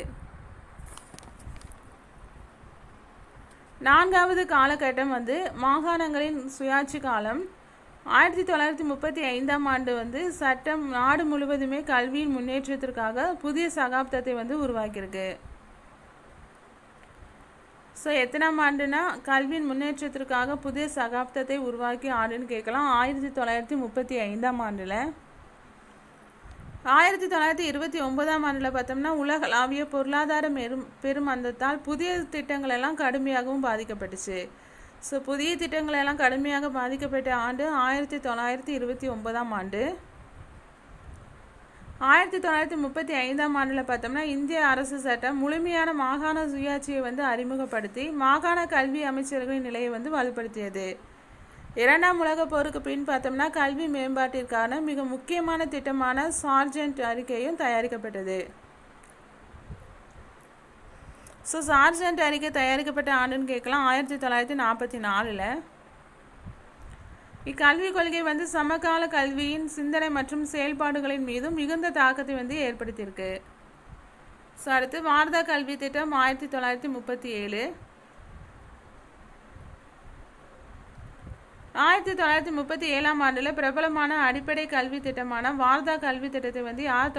4வது காலகட்டம் வந்து மாகாணங்களின் சுயாட்சி காலம். 1935ஆம் ஆண்டு வந்து சட்டம் நாடு முழுவதுமே கல்வியின் முன்னேற்றத்திற்காக புதிய சகாப்தத்தை வந்து உருவாக்கியிருக்கு. ஸோ எத்தனாம் ஆண்டுனா கல்வியின் முன்னேற்றத்திற்காக புதிய சகாப்தத்தை உருவாக்கிய ஆண்டுன்னு கேட்கலாம். 1935ஆம் ஆண்டில். 1929ஆம் ஆண்டில் பார்த்தோம்னா உலகளாவிய பொருளாதார பெருமந்தத்தால் புதிய திட்டங்கள் எல்லாம் கடுமையாகவும் பாதிக்கப்பட்டுச்சு. ஸோ புதிய திட்டங்கள் எல்லாம் கடுமையாக பாதிக்கப்பட்ட ஆண்டு 1929ஆம் ஆண்டு. 1935ஆம் ஆண்டில் பார்த்தோம்னா இந்திய அரசு சட்டம் முழுமையான மாகாண சுயாட்சியை வந்து அறிமுகப்படுத்தி மாகாண கல்வி அமைச்சர்களின் நிலையை வந்து வலுப்படுத்தியது. 2ஆம் உலகப் போருக்கு பின் பார்த்தோம்னா கல்வி மேம்பாட்டிற்கான மிக முக்கியமான திட்டமான சார்ஜென்ட் அறிக்கையும் தயாரிக்கப்பட்டது. ஸோ சார்ஜென்ட் அறிக்கை தயாரிக்கப்பட்ட ஆண்டுன்னு கேட்கலாம். 1944. இக்கல்விக் கொள்கை வந்து சமகால கல்வியின் சிந்தனை மற்றும் செயல்பாடுகளின் மீதும் மிகுந்த தாக்கத்தை வந்து ஏற்படுத்தியிருக்கு. ஸோ அடுத்து வார்தா கல்வி திட்டம் 1937. 1937ஆம் ஆண்டில் பிரபலமான அடிப்படை கல்வி திட்டமான வார்தா கல்வி திட்டத்தை வந்து யார்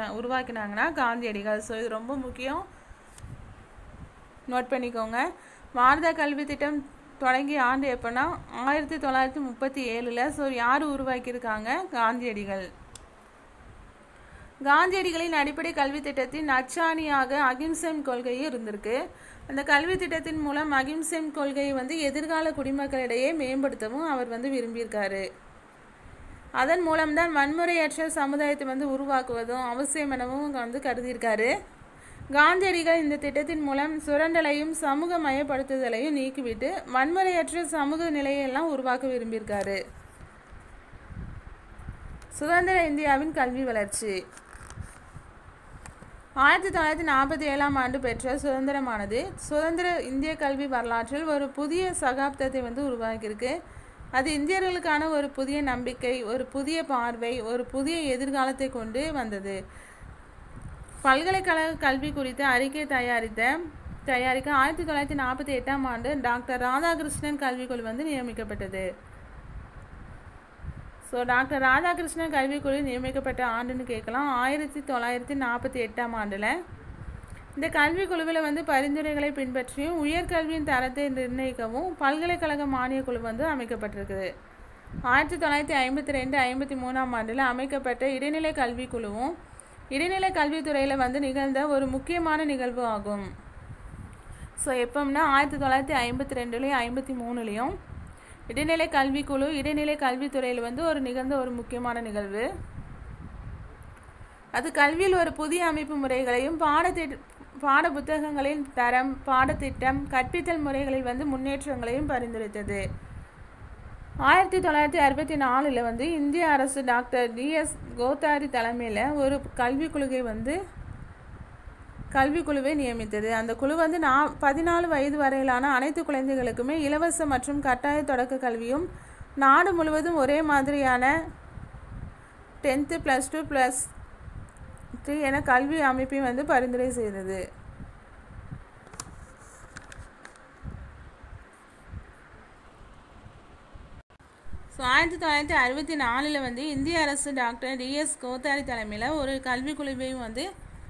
உருவாக்கினாங்கன்னா காந்தியடிகள். ஸோ இது ரொம்ப முக்கியம், நோட் பண்ணிக்கோங்க. பாரத கல்வி திட்டம் தொடங்கிய ஆண்டு எப்போனா 1937. ஸோ யார் உருவாக்கியிருக்காங்க? காந்தியடிகள். காந்தியடிகளின் அடிப்படை கல்வி திட்டத்தின் அச்சாணியாக அகிம்சை கொள்கையே இருந்திருக்கு. அந்த கல்வி திட்டத்தின் மூலம் அகிம்சை கொள்கையை எதிர்கால குடிமக்களிடையே மேம்படுத்தவும் அவர் விரும்பியிருக்காரு. அதன் மூலம்தான் வன்முறையற்ற சமுதாயத்தை உருவாக்குவதும் அவசியம் எனவும் கருதியிருக்காரு. காந்தியடிகள் இந்த திட்டத்தின் மூலம் சுரண்டலையும் சமூக மயப்படுத்துதலையும் நீக்கிவிட்டு வன்முறையற்ற சமூக நிலையெல்லாம் உருவாக்க விரும்பியிருக்காரு. சுதந்திர இந்தியாவின் கல்வி வளர்ச்சி. 1947 ஆண்டு பெற்ற சுதந்திரமானது சுதந்திர இந்திய கல்வி வரலாற்றில் ஒரு புதிய சகாப்தத்தை உருவாக்கியிருக்கு. அது இந்தியர்களுக்கான ஒரு புதிய நம்பிக்கை, ஒரு புதிய பார்வை, ஒரு புதிய எதிர்காலத்தை கொண்டு வந்தது. பல்கலைக்கழக கல்வி குறித்த அறிக்கை தயாரிக்க 1948 ஆண்டு டாக்டர் ராதாகிருஷ்ணன் கல்விக்குழு நியமிக்கப்பட்டது. ஸோ டாக்டர் ராதாகிருஷ்ணன் கல்விக்குழு நியமிக்கப்பட்ட ஆண்டுன்னு கேட்கலாம். 1948 ஆண்டில் இந்த கல்விக்குழுவில் பரிந்துரைகளை பின்பற்றியும் உயர்கல்வியின் தரத்தை நிர்ணயிக்கவும் பல்கலைக்கழக மானியக் குழு அமைக்கப்பட்டிருக்குது. 1952-53 ஆண்டில் அமைக்கப்பட்ட இடைநிலை கல்விக்குழுவும் இடைநிலை கல்வித்துறையில் நிகழ்ந்த ஒரு முக்கியமான நிகழ்வு ஆகும். ஸோ எப்போம்னா 1952 53 இடைநிலை கல்விக்குழு இடைநிலை கல்வித்துறையில் ஒரு நிகழ்ந்த ஒரு முக்கியமான நிகழ்வு. அது கல்வியில் ஒரு புதிய அமைப்பு முறைகளையும் பாட புத்தகங்களின் தரம், பாடத்திட்டம், கற்பித்தல் முறைகளில் முன்னேற்றங்களையும் பரிந்துரைத்தது. 1964 இந்திய அரசு டாக்டர் DS கோத்தாரி தலைமையில் ஒரு கல்விக்குழுவை நியமித்தது. அந்த குழு 14 வயது வரையிலான அனைத்து குழந்தைகளுக்குமே இலவச மற்றும் கட்டாய தொடக்க கல்வியும் நாடு முழுவதும் ஒரே மாதிரியான 10th +2 +3 என கல்வி அமைப்பையும் பரிந்துரை செய்தது. ஸோ 1964 இந்திய அரசு டாக்டர் DS கோத்தாரி தலைமையில் ஒரு கல்விக்குழுவையும்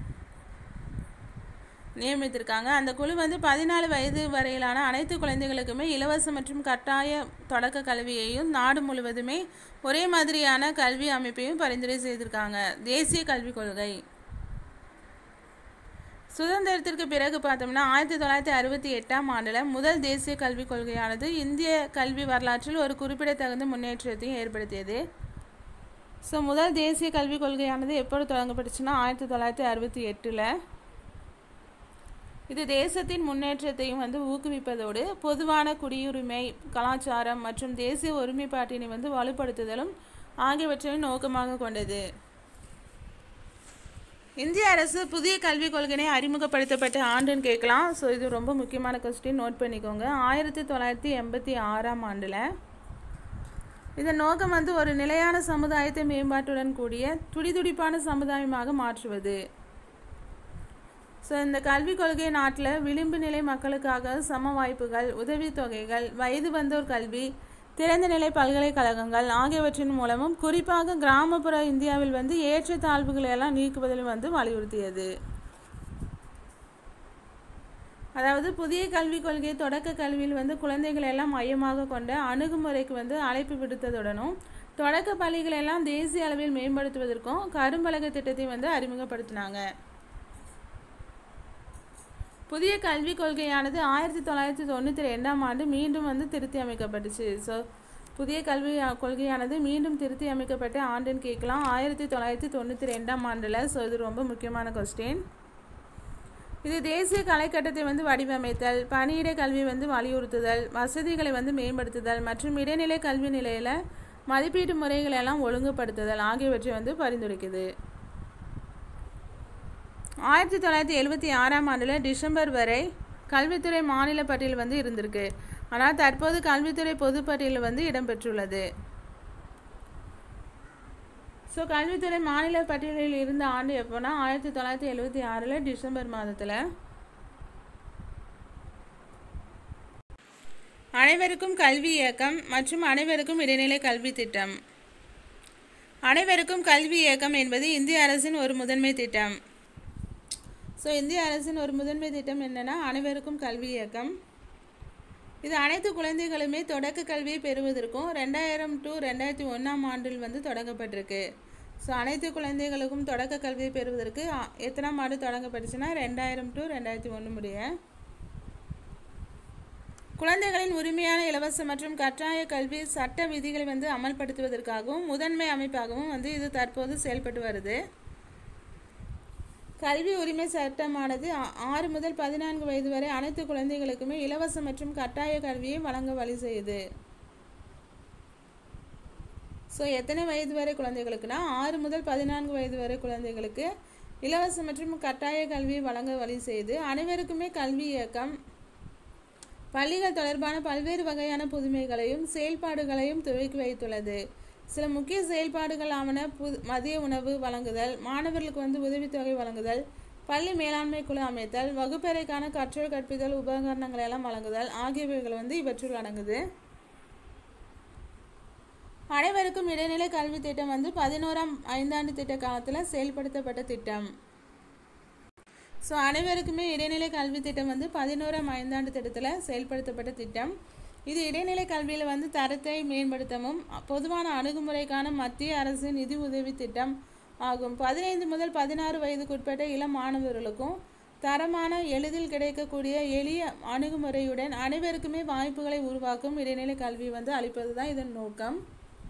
நியமித்திருக்காங்க. அந்த குழு 14 வயது வரையிலான அனைத்து குழந்தைகளுக்குமே இலவச மற்றும் கட்டாய தொடக்க கல்வியையும் நாடு முழுவதுமே ஒரே மாதிரியான கல்வி அமைப்பையும் பரிந்துரை செய்திருக்காங்க. தேசிய கல்விக் கொள்கை. சுதந்திரத்திற்கு பிறகு பார்த்தோம்னா 1968 ஆண்டில் முதல் தேசிய கல்விக் கொள்கையானது இந்திய கல்வி வரலாற்றில் ஒரு குறிப்பிடத்தகுந்த முன்னேற்றத்தையும் ஏற்படுத்தியது. ஸோ முதல் தேசிய கல்விக் கொள்கையானது எப்போது தொடங்கப்பட்டுச்சுன்னா 1968. இது தேசத்தின் முன்னேற்றத்தையும் ஊக்குவிப்பதோடு பொதுவான குடியுரிமை, கலாச்சாரம் மற்றும் தேசிய ஒருமைப்பாட்டினை வலுப்படுத்துதலும் ஆகியவற்றையும் நோக்கமாக கொண்டது. இந்திய அரசு புதிய கல்விக் கொள்கையை அறிமுகப்படுத்தப்பட்ட ஆண்டுன்னு கேட்கலாம். ஸோ இது ரொம்ப முக்கியமான கொஸ்டின், நோட் பண்ணிக்கோங்க. 1986 ஆண்டில் இதன் நோக்கம் ஒரு நிலையான சமுதாயத்தை மேம்பாட்டுடன் கூடிய துடிதுடிப்பான சமுதாயமாக மாற்றுவது. ஸோ இந்த கல்விக் கொள்கை நாட்டில் விளிம்பு நிலை மக்களுக்காக சம வாய்ப்புகள், உதவித்தொகைகள், வயது வந்தோர் கல்வி, திறந்த நிலை பல்கலைக்கழகங்கள் ஆகியவற்றின் மூலமும் குறிப்பாக கிராமப்புற இந்தியாவில் ஏற்ற தாழ்வுகளை எல்லாம் நீக்குவதில் வலியுறுத்தியது. அதாவது புதிய கல்விக் கொள்கை தொடக்க கல்வியில் குழந்தைகளை எல்லாம் மையமாக கொண்ட அணுகுமுறைக்கு அழைப்பு விடுத்ததுடனும் தொடக்க பள்ளிகளை எல்லாம் தேசிய அளவில் மேம்படுத்துவதற்கும் கரும்பலக திட்டத்தை அறிமுகப்படுத்தினாங்க. புதிய கல்விக் கொள்கையானது 1992 ஆண்டு மீண்டும் திருத்தி அமைக்கப்பட்டுச்சு. ஸோ புதிய கல்வி கொள்கையானது மீண்டும் திருத்தி அமைக்கப்பட்ட ஆண்டுன்னு கேட்கலாம். 1992 ஆண்டில். ஸோ இது ரொம்ப முக்கியமான கொஸ்டின். இது தேசிய கலைக்கட்டத்தை வடிவமைத்தல், பணியிட கல்வி வலியுறுத்துதல், வசதிகளை மேம்படுத்துதல் மற்றும் இடைநிலை கல்வி நிலையில் மதிப்பீட்டு முறைகளை எல்லாம் ஒழுங்குபடுத்துதல் ஆகியவற்றை பரிந்துரைக்குது. 1976 ஆண்டில் டிசம்பர் வரை கல்வித்துறை மாநில பட்டியல் இருந்திருக்கு. ஆனால் தற்போது கல்வித்துறை பொதுப்பட்டியலில் இடம்பெற்றுள்ளது. ஸோ கல்வித்துறை மாநில பட்டியலில் இருந்த ஆண்டு எப்போனா 1976 டிசம்பர் மாதத்தில். அனைவருக்கும் கல்வி இயக்கம் மற்றும் அனைவருக்கும் இடைநிலை கல்வி திட்டம். அனைவருக்கும் கல்வி இயக்கம் என்பது இந்திய அரசின் ஒரு முதன்மை திட்டம். ஸோ இந்திய அரசின் ஒரு முதன்மை திட்டம் என்னென்னா அனைவருக்கும் கல்வி இயக்கம். இது அனைத்து குழந்தைகளுமே தொடக்க கல்வியை பெறுவதற்கும் 2000 to 2001 ஆண்டில் வந்து தொடங்கப்பட்டிருக்கு. ஸோ அனைத்து குழந்தைகளுக்கும் தொடக்க கல்வியை பெறுவதற்கு எத்தனாம் ஆண்டு தொடங்கப்பட்டுச்சுன்னா 2000 to 2001 முடிய. குழந்தைகளின் உரிமையான இலவச மற்றும் கட்டாய கல்வி சட்ட விதிகளை வந்து அமல்படுத்துவதற்காகவும் முதன்மை அமைப்பாகவும் வந்து இது தற்போது செயல்பட்டு வருது. கல்வி உரிமை சட்டமானது 6 முதல் 14 வயது வரை அனைத்து குழந்தைகளுக்குமே இலவச மற்றும் கட்டாய கல்வியை வழங்க வழி செய்யுது. ஸோ எத்தனை வயது வரை குழந்தைகளுக்குன்னா 6 முதல் 14 வயது வரை குழந்தைகளுக்கு இலவச மற்றும் கட்டாய கல்வியை வழங்க வழி செய்யுது. அனைவருக்குமே கல்வி இயக்கம் பள்ளிகள் தொடர்பான பல்வேறு வகையான புதுமைகளையும் செயல்பாடுகளையும் துவக்கி வைத்துள்ளது. சில முக்கிய செயல்பாடுகள் ஆவன மதிய உணவு வழங்குதல், மாணவர்களுக்கு வந்து உதவித்தொகை வழங்குதல், பள்ளி மேலாண்மை குழு அமைத்தல், வகுப்பறைக்கான கற்றல் கற்பித்தல் உபகரணங்களை எல்லாம் வழங்குதல் ஆகியவைகள் வந்து இவற்றுள் அடங்குது. அனைவருக்கும் இடைநிலை கல்வி திட்டம் வந்து 11ஆம் ஐந்தாண்டு திட்ட காலத்தில் செயல்படுத்தப்பட்ட திட்டம். ஸோ அனைவருக்குமே இடைநிலை கல்வி திட்டம் வந்து 11ஆம் ஐந்தாண்டு திட்டத்தில் செயல்படுத்தப்பட்ட திட்டம். இது இடைநிலை கல்வியில் வந்து தரத்தை மேம்படுத்தவும் பொதுவான அணுகுமுறைக்கான மத்திய அரசு நிதி உதவி திட்டம் ஆகும். 15 முதல் 16 வயதுக்குட்பட்ட இளம் மாணவர்களுக்கும் தரமான எளிதில் கிடைக்கக்கூடிய எளிய அணுகுமுறையுடன் அனைவருக்குமே வாய்ப்புகளை உருவாக்கும் இடைநிலை கல்வி வந்து அளிப்பது தான் இதன் நோக்கம்.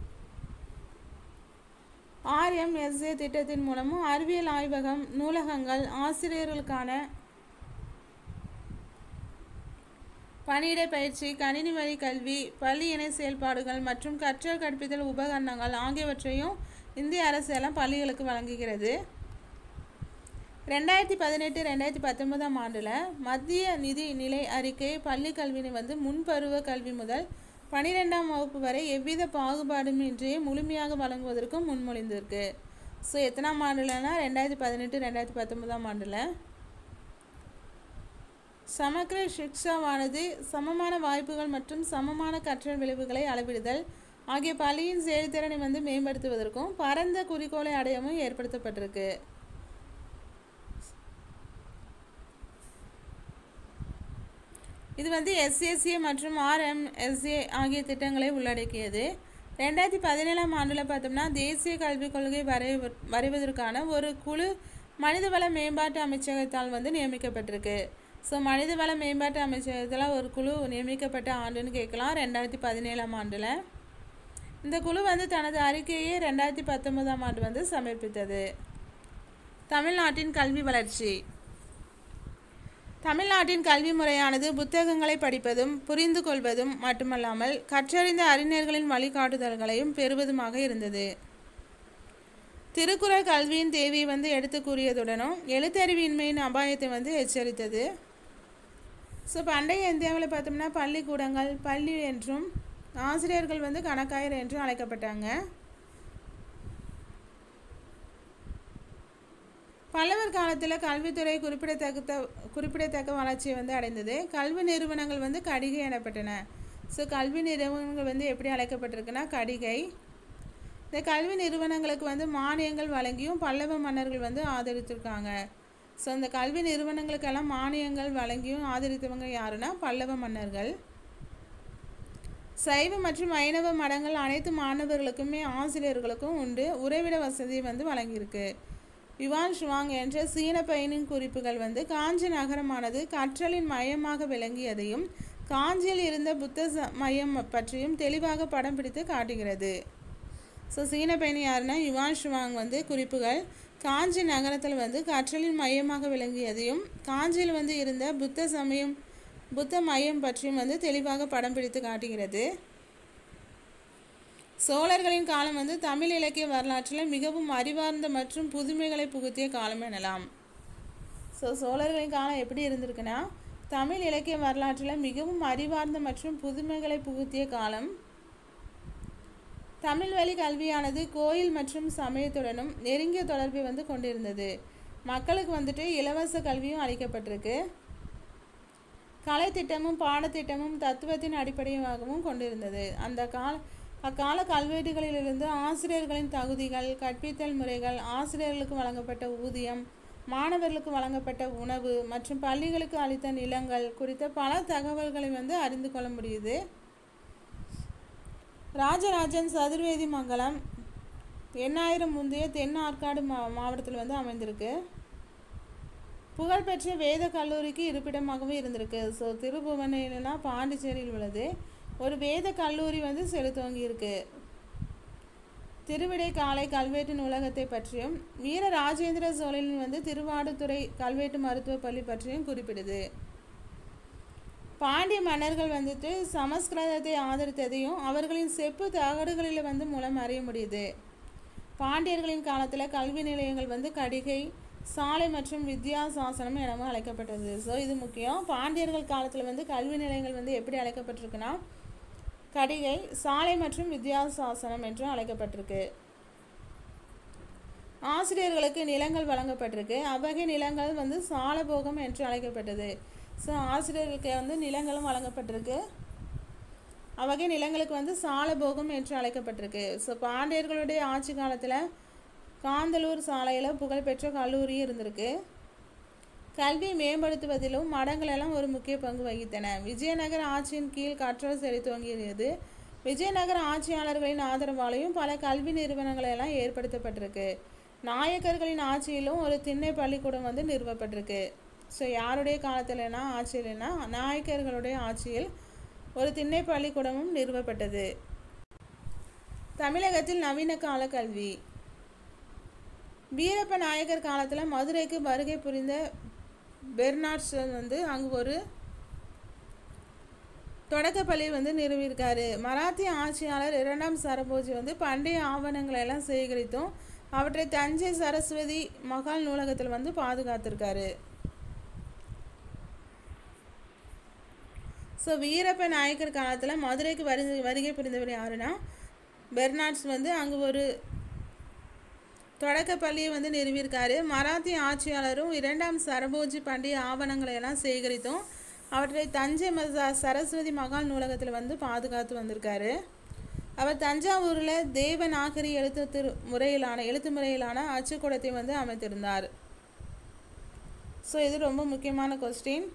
RMSA திட்டத்தின் மூலமும் அறிவியல் ஆய்வகம், நூலகங்கள், ஆசிரியர்களுக்கான பணியிடை பயிற்சி, கணினி வழி கல்வி, பள்ளி இணை செயல்பாடுகள் மற்றும் கற்றல் கற்பித்தல் உபகரணங்கள் ஆகியவற்றையும் இந்திய அரசு எல்லாம் பள்ளிகளுக்கு வழங்குகிறது. 2018-2019 ஆண்டில் மத்திய நிதி நிலை அறிக்கை பள்ளி கல்வியை வந்து முன்பருவ கல்வி முதல் 12ஆம் வகுப்பு வரை எவ்வித பாகுபாடுமின்றி முழுமையாக வழங்குவதற்கும் முன்மொழிந்திருக்கு. ஸோ எத்தனாம் ஆண்டுலன்னா 2018-2019 ஆண்டில் சமக்ர சிக்ஷாவானது சமமான வாய்ப்புகள் மற்றும் சமமான கற்றல் விளைவுகளை அளவிடுதல் ஆகிய பள்ளியின் செயல்திறனை வந்து மேம்படுத்துவதற்கும் பரந்த குறிக்கோளை அடையவும் ஏற்படுத்தப்பட்டிருக்கு. இது வந்து SSA மற்றும் RMSA ஆகிய திட்டங்களை உள்ளடக்கியது. 2017ஆம் ஆண்டில் பார்த்தோம்னா தேசிய கல்விக் கொள்கை வரைவதற்கான ஒரு குழு மனிதவள மேம்பாட்டு அமைச்சகத்தால் வந்து நியமிக்கப்பட்டிருக்கு. ஸோ மனிதவள மேம்பாட்டு அமைச்சகத்தில் ஒரு குழு நியமிக்கப்பட்ட ஆண்டுன்னு கேட்கலாம். 2017ஆம் ஆண்டில் இந்த குழு வந்து தனது அறிக்கையை 2019ஆம் ஆண்டு வந்து சமர்ப்பித்தது. தமிழ்நாட்டின் கல்வி வளர்ச்சி. தமிழ்நாட்டின் கல்வி முறையானது புத்தகங்களை படிப்பதும் புரிந்து கொள்வதும் மட்டுமல்லாமல் கற்றறிந்த அறிஞர்களின் வழிகாட்டுதல்களையும் பெறுவதுமாக இருந்தது. திருக்குறள் கல்வியின் தேவையை வந்து எடுத்து கூறியதுடனும் எழுத்தறிவின்மையின் அபாயத்தை வந்து எச்சரித்தது. ஸோ பண்டைய இந்தியாவில் பார்த்தோம்னா பள்ளிக்கூடங்கள் பள்ளி என்றும் ஆசிரியர்கள் வந்து கணக்காயர் என்றும் அழைக்கப்பட்டாங்க. பல்லவர் காலத்தில் கல்வித்துறை குறிப்பிடத்தக்க வளர்ச்சியை வந்து அடைந்தது. கல்வி நிறுவனங்கள் வந்து கடிகை எனப்பட்டன. ஸோ கல்வி நிறுவனங்கள் வந்து எப்படி அழைக்கப்பட்டிருக்குன்னா கடிகை. இந்த கல்வி நிறுவனங்களுக்கு வந்து மானியங்கள் வழங்கியும் பல்லவ மன்னர்கள் வந்து ஆதரித்திருக்காங்க. ஸோ இந்த கல்வி நிறுவனங்களுக்கெல்லாம் மானியங்கள் வழங்கியும் ஆதரித்தவங்க யாருன்னா பல்லவ மன்னர்கள். சைவ மற்றும் வைணவ மடங்கள் அனைத்து மாணவர்களுக்குமே ஆசிரியர்களுக்கும் உண்டு உறைவிட வசதியை வந்து வழங்கியிருக்கு. யுவான் ஷுவாங் என்ற சீன பயணின் குறிப்புகள் வந்து காஞ்சி நகரமானது கற்றலின் மையமாக விளங்கியதையும் காஞ்சியில் இருந்த புத்த மையம் பற்றியும் தெளிவாக படம் பிடித்து காட்டுகிறது. ஸோ சீன பயணி யாருன்னா யுவான் ஷுவாங் வந்து குறிப்புகள் காஞ்சி நகரத்தில் வந்து கற்றலின் மையமாக விளங்கியதையும் காஞ்சியில் வந்து இருந்த புத்த மையம் பற்றியும் வந்து தெளிவாக படம் பிடித்து காட்டுகிறது. சோழர்களின் காலம் வந்து தமிழ் இலக்கிய வரலாற்றில் மிகவும் அறிவார்ந்த மற்றும் புதுமைகளை புகுத்திய காலம் எனலாம். ஸோ சோழர்களின் காலம் எப்படி இருந்திருக்குன்னா தமிழ் இலக்கிய வரலாற்றில் மிகவும் அறிவார்ந்த மற்றும் புதுமைகளை புகுத்திய காலம். தமிழ் வழி கல்வியானது கோயில் மற்றும் சமயத்துடனும் நெருங்கிய தொடர்பை வந்து கொண்டிருந்தது. மக்களுக்கு வந்துட்டு இலவச கல்வியும் அளிக்கப்பட்டிருக்கு. கலை திட்டமும் பாடத்திட்டமும் தத்துவத்தின் அடிப்படையாகவும் கொண்டிருந்தது. அக்கால கல்வெட்டுகளிலிருந்து ஆசிரியர்களின் தகுதிகள், கற்பித்தல் முறைகள், ஆசிரியர்களுக்கு வழங்கப்பட்ட ஊதியம், மாணவர்களுக்கு வழங்கப்பட்ட உணவு மற்றும் பள்ளிகளுக்கு அளித்த நிலங்கள் குறித்த பல தகவல்களை வந்து அறிந்து கொள்ள முடியுது. ராஜராஜன் சதுர்வேதி மங்கலம் 8000 முந்தைய தென் ஆற்காடு மாவட்டத்தில் வந்து அமைந்திருக்கு. புகழ்பெற்ற வேத கல்லூரிக்கு இருப்பிடமாகவும் இருந்திருக்கு. ஸோ திருபுவனையிலனா பாண்டிச்சேரியில் உள்ளது. ஒரு வேத கல்லூரி வந்து செலுத்துவங்கி இருக்கு. திருவிடைக்காலை கல்வெட்டு நூலகத்தை பற்றியும் வீர ராஜேந்திர சோழனின் வந்து திருவாடுதுறை கல்வெட்டு மருத்துவ பள்ளி பற்றியும் குறிப்பிடுது. பாண்டிய மன்னர்கள் வந்துட்டு சமஸ்கிருதத்தை ஆதரித்ததையும் அவர்களின் செப்பு தகடுகளில் வந்து மூலம் அறிய முடியுது. பாண்டியர்களின் காலத்தில் கல்வி நிலையங்கள் வந்து கடிகை, சாலை மற்றும் வித்யா சாசனம் எனவும் அழைக்கப்பட்டது. ஸோ இது முக்கியம். பாண்டியர்கள் காலத்தில் வந்து கல்வி நிலையங்கள் வந்து எப்படி அழைக்கப்பட்டிருக்குன்னா கடிகை, சாலை மற்றும் வித்யா சாசனம் என்றும் அழைக்கப்பட்டிருக்கு. ஆசிரியர்களுக்கு நிலங்கள் வழங்கப்பட்டிருக்கு. அவ்வகை நிலங்கள் வந்து சாலபோகம் என்று அழைக்கப்பட்டது. ஸோ ஆசிரியர்களுக்கு வந்து நிலங்களும் வழங்கப்பட்டிருக்கு. அவ்வகை நிலங்களுக்கு வந்து சாலபோகம் என்று அழைக்கப்பட்டிருக்கு. ஸோ பாண்டியர்களுடைய ஆட்சி காலத்தில் காந்தலூர் சாலையில் புகழ்பெற்ற கல்லூரி இருந்திருக்கு. கல்வி மேம்படுத்துவதிலும் மடங்கள் எல்லாம் ஒரு முக்கிய பங்கு வகித்தன. விஜயநகர ஆட்சியின் கீழ் கற்றல் செலுத்துவங்கியது. விஜயநகர ஆட்சியாளர்களின் ஆதரவாலையும் பல கல்வி நிறுவனங்கள் எல்லாம் ஏற்படுத்தப்பட்டிருக்கு. நாயக்கர்களின் ஆட்சியிலும் ஒரு திண்ணை பள்ளிக்கூடம் வந்து நிறுவப்பட்டிருக்கு. ஸோ யாருடைய காலத்தில்னா ஆட்சியில்னா நாயக்கர்களுடைய ஆட்சியில் ஒரு திண்ணை பள்ளிக்கூடமும் நிறுவப்பட்டது. தமிழகத்தில் நவீன கால கல்வி. வீரப்ப நாயக்கர் காலத்தில் மதுரைக்கு வருகை புரிந்த பெர்னாட்ஸ் வந்து அங்கு ஒரு தொடக்கப்பள்ளி வந்து நிறுவியிருக்காரு. மராத்திய ஆட்சியாளர் 2ஆம் சரபோஜி வந்து பண்டைய ஆவணங்களை எல்லாம் சேகரித்தும் அவற்றை தஞ்சை சரஸ்வதி மகால் நூலகத்தில் வந்து பாதுகாத்திருக்காரு. ஸோ வீரப்ப நாயக்கர் காலத்தில் மதுரைக்கு வருகை புரிந்தவர் யாருன்னா பெர்னாட்ஸ் வந்து அங்கு ஒரு தொடக்கப்பள்ளியை வந்து நிறுவியிருக்காரு. மராத்திய ஆட்சியாளரும் 2ஆம் சரபோஜி பண்டைய ஆவணங்களை எல்லாம் சேகரித்தும் அவற்றை தஞ்சை சரஸ்வதி மகால் நூலகத்தில் வந்து பாதுகாத்து வந்திருக்காரு. அவர் தஞ்சாவூரில் தேவநாகரி எழுத்து முறையிலான அச்சுக்கூடத்தை வந்து அமைத்திருந்தார். ஸோ இது ரொம்ப முக்கியமான கொஸ்டின்.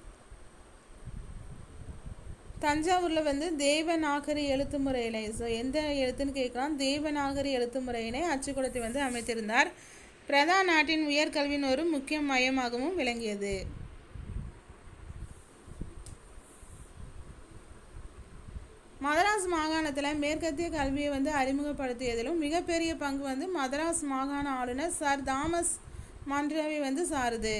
தஞ்சாவூரில் வந்து தேவநாகரி எழுத்து முறையினை, ஸோ எந்த எழுத்துன்னு கேட்கலாம், தேவநாகரி எழுத்து முறையினை அச்சுக்கூடத்தை வந்து அமைத்திருந்தார். பிரதான் நாட்டின் உயர்கல்வியின் ஒரு முக்கிய மையமாகவும் விளங்கியது. மதராஸ் மாகாணத்தில் மேற்கத்திய கல்வியை வந்து அறிமுகப்படுத்தியதிலும் மிகப்பெரிய பங்கு வந்து மதராஸ் மாகாண ஆளுநர் சர் தாமஸ் மன்ரோவை வந்து சாருது.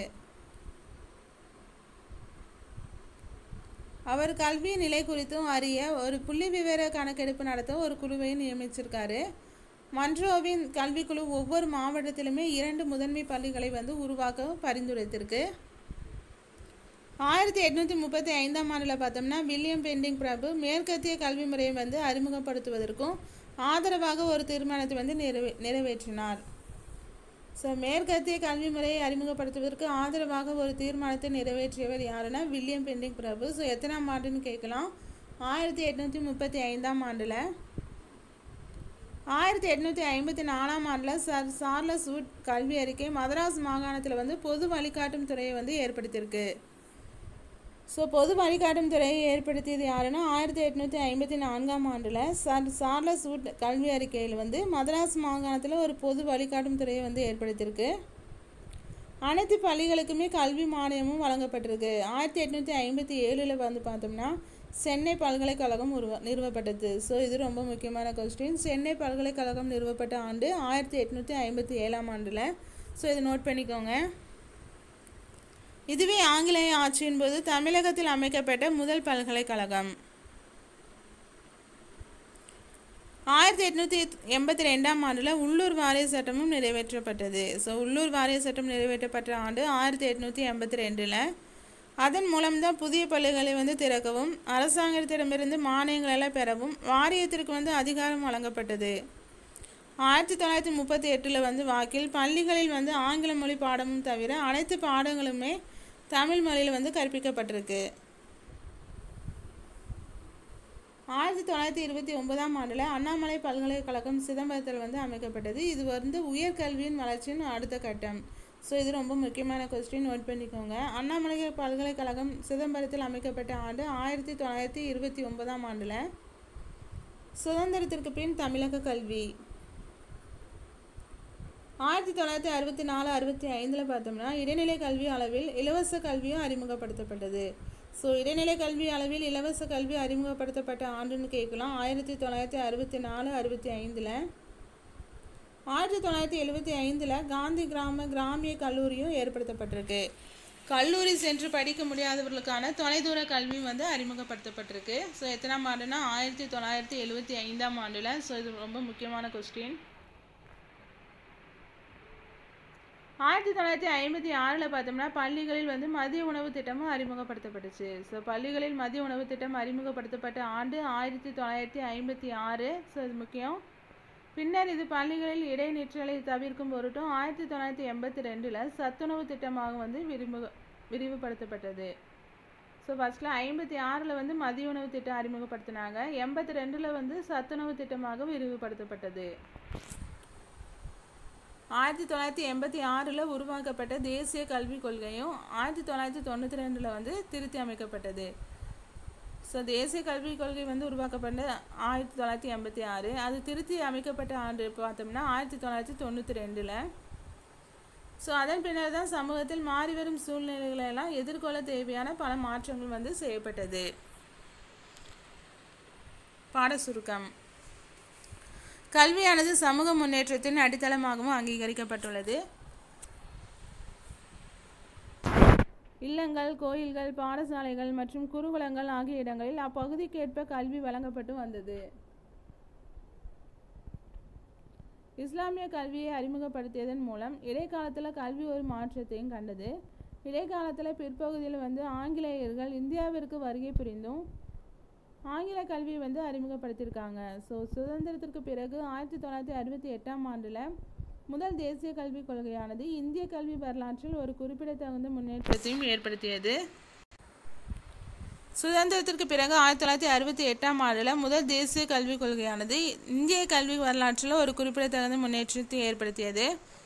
அவர் கல்வி நிலை குறித்தும் அறிய ஒரு புள்ளி விவர கணக்கெடுப்பு நடத்த ஒரு குழுவை நியமிச்சிருக்காரு. மன்ரோவின் கல்விக்குழு ஒவ்வொரு மாவட்டத்திலுமே 2 முதன்மை பள்ளிகளை வந்து உருவாக்க பரிந்துரைத்திருக்கு. 1835ஆம் ஆண்டில் பார்த்தோம்னா வில்லியம் பெண்டிங் பிரபு மேற்கத்திய கல்வி முறையை வந்து அறிமுகப்படுத்துவதற்கும் ஆதரவாக ஒரு தீர்மானத்தை வந்து நிறைவேற்றினார். ஸோ மேற்கத்திய கல்வி முறையை அறிமுகப்படுத்துவதற்கு ஆதரவாக ஒரு தீர்மானத்தை நிறைவேற்றியவர் யாருன்னா வில்லியம் பெண்டிங் பிரபு. ஸோ எத்தனாம் ஆண்டுன்னு கேட்கலாம், 1835ஆம் ஆண்டில். 1854ஆம் ஆண்டில் சர் சார்லஸ் வுட் கல்வி அறிக்கை மதராஸ் மாகாணத்தில் வந்து பொது வழிகாட்டும் துறையை வந்து ஏற்படுத்தியிருக்கு. ஸோ பொது வழிகாட்டும் துறையை ஏற்படுத்தியது யாருன்னா 1854ஆம் ஆண்டில் சர் சார்லஸ் வுட் கல்வி அறிக்கையில் வந்து மதராஸ் மாகாணத்தில் ஒரு பொது வழிகாட்டும் துறையை வந்து ஏற்படுத்தியிருக்கு. அனைத்து பள்ளிகளுக்குமே கல்வி மானியமும் வழங்கப்பட்டிருக்கு. 1857 வந்து பார்த்தோம்னா சென்னை பல்கலைக்கழகம் நிறுவப்பட்டது. ஸோ இது ரொம்ப முக்கியமான கொஸ்டின். சென்னை பல்கலைக்கழகம் நிறுவப்பட்ட ஆண்டு 1857ஆம் ஆண்டில். ஸோ இதை நோட் பண்ணிக்கோங்க. இதுவே ஆங்கிலேய ஆட்சியின் போது தமிழகத்தில் அமைக்கப்பட்ட முதல் பல்கலைக்கழகம். 1882ஆம் ஆண்டில் உள்ளூர் வாரிய சட்டமும் நிறைவேற்றப்பட்டது. ஸோ உள்ளூர் வாரிய சட்டம் நிறைவேற்றப்பட்ட ஆண்டு 1882. அதன் மூலம்தான் புதிய பள்ளிகளை வந்து திறக்கவும் அரசாங்கத்திடமிருந்து மானியங்களை பெறவும் வாரியத்திற்கு வந்து அதிகாரம் வழங்கப்பட்டது. 1938 வந்து வாக்கில் பள்ளிகளில் வந்து ஆங்கில மொழி பாடமும் தவிர அனைத்து பாடங்களுமே தமிழ் மொழியில் வந்து கற்பிக்கப்பட்டிருக்கு. 1929ஆம் ஆண்டில் அண்ணாமலை பல்கலைக்கழகம் சிதம்பரத்தில் வந்து அமைக்கப்பட்டது. இது வந்து உயர்கல்வியின் வளர்ச்சியின் அடுத்த கட்டம். ஸோ இது ரொம்ப முக்கியமான கொஸ்டின், நோட் பண்ணிக்கோங்க. அண்ணாமலை பல்கலைக்கழகம் சிதம்பரத்தில் அமைக்கப்பட்ட ஆண்டு 1929ஆம் ஆண்டில். சுதந்திரத்திற்கு பின் தமிழக கல்வி 1964-65 பார்த்தோம்னா இடைநிலை கல்வி அளவில் இலவச கல்வியும் அறிமுகப்படுத்தப்பட்டது. ஸோ இடைநிலை கல்வி அளவில் இலவச கல்வி அறிமுகப்படுத்தப்பட்ட ஆண்டுன்னு கேட்கலாம். 1964-65. 1975 காந்தி கிராமிய கல்லூரியும் ஏற்படுத்தப்பட்டிருக்கு. கல்லூரி சென்று படிக்க முடியாதவர்களுக்கான தொலைதூர கல்வி வந்து அறிமுகப்படுத்தப்பட்டிருக்கு. ஸோ எத்தனாம் ஆண்டுனா 1975ஆம் ஆண்டில். ஸோ இது ரொம்ப முக்கியமான கொஸ்டின். 1956 பார்த்தோம்னா பள்ளிகளில் வந்து மதிய உணவு திட்டமும் அறிமுகப்படுத்தப்பட்டுச்சு. ஸோ பள்ளிகளில் மதிய உணவு திட்டம் அறிமுகப்படுத்தப்பட்ட ஆண்டு 1956. ஸோ இது முக்கியம். பின்னர் இது பள்ளிகளில் இடைநிற்றலை தவிர்க்கும் பொருட்டும் 1982 சத்துணவு திட்டமாக வந்து விரிவுபடுத்தப்பட்டது. ஸோ ஃபஸ்ட்டில் 56 வந்து மதிய உணவு திட்டம் அறிமுகப்படுத்தினாங்க. 82 வந்து சத்துணவு திட்டமாக விரிவுபடுத்தப்பட்டது. 1986 உருவாக்கப்பட்ட தேசிய கல்விக் கொள்கையும் 1992 வந்து திருத்தி அமைக்கப்பட்டது. ஸோ தேசிய கல்விக் கொள்கை வந்து உருவாக்கப்பட்ட 1986. அது திருத்தி அமைக்கப்பட்ட ஆண்டு பார்த்தோம்னா 1992. ஸோ அதன் பின்னர் தான் சமூகத்தில் மாறிவரும் சூழ்நிலைகளெல்லாம் எதிர்கொள்ள தேவையான பல மாற்றங்கள் வந்து செய்யப்பட்டது. பாட சுருக்கம். கல்வியானது சமூக முன்னேற்றத்தின் அடித்தளமாகவும் அங்கீகரிக்கப்பட்டுள்ளது. இல்லங்கள், கோயில்கள், பாடசாலைகள் மற்றும் குருகுலங்கள் ஆகிய இடங்களில் அப்பகுதிக்கேற்ப கல்வி வழங்கப்பட்டு வந்தது. இஸ்லாமிய கல்வியை அறிமுகப்படுத்தியதன் மூலம் இடைக்காலத்தில் கல்வி ஒரு மாற்றத்தையும் கண்டது. இடைக்காலத்தில் பிற்பகுதியில் வந்து ஆங்கிலேயர்கள் இந்தியாவிற்கு வருகை புரிந்தும் ஆங்கில கல்வியை வந்து அறிமுகப்படுத்தியிருக்காங்க. ஸோ சுதந்திரத்திற்கு பிறகு 1968ஆம் ஆண்டில் முதல் தேசிய கல்விக் கொள்கையானது இந்திய கல்வி வரலாற்றில் ஒரு குறிப்பிடத்தகுந்த முன்னேற்றத்தையும் ஏற்படுத்தியது. சுதந்திரத்திற்கு பிறகு 1968ஆம் ஆண்டில் முதல் தேசிய கல்விக் கொள்கையானது இந்திய கல்வி வரலாற்றில் ஒரு குறிப்பிடத்தகுந்த முன்னேற்றத்தை ஏற்படுத்தியது.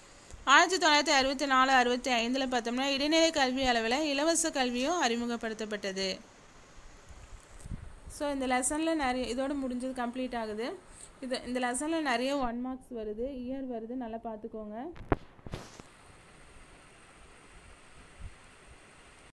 1964-65 பார்த்தோம்னா இடைநிலை கல்வி அளவில் இலவச கல்வியும் அறிமுகப்படுத்தப்பட்டது. ஸோ இந்த லெசனில் நிறைய இதோடு முடிஞ்சது, கம்ப்ளீட் ஆகுது. இந்த லெசனில் நிறைய 1 மார்க்ஸ் வருது, இயர் வருது, நல்லா பார்த்துக்கோங்க.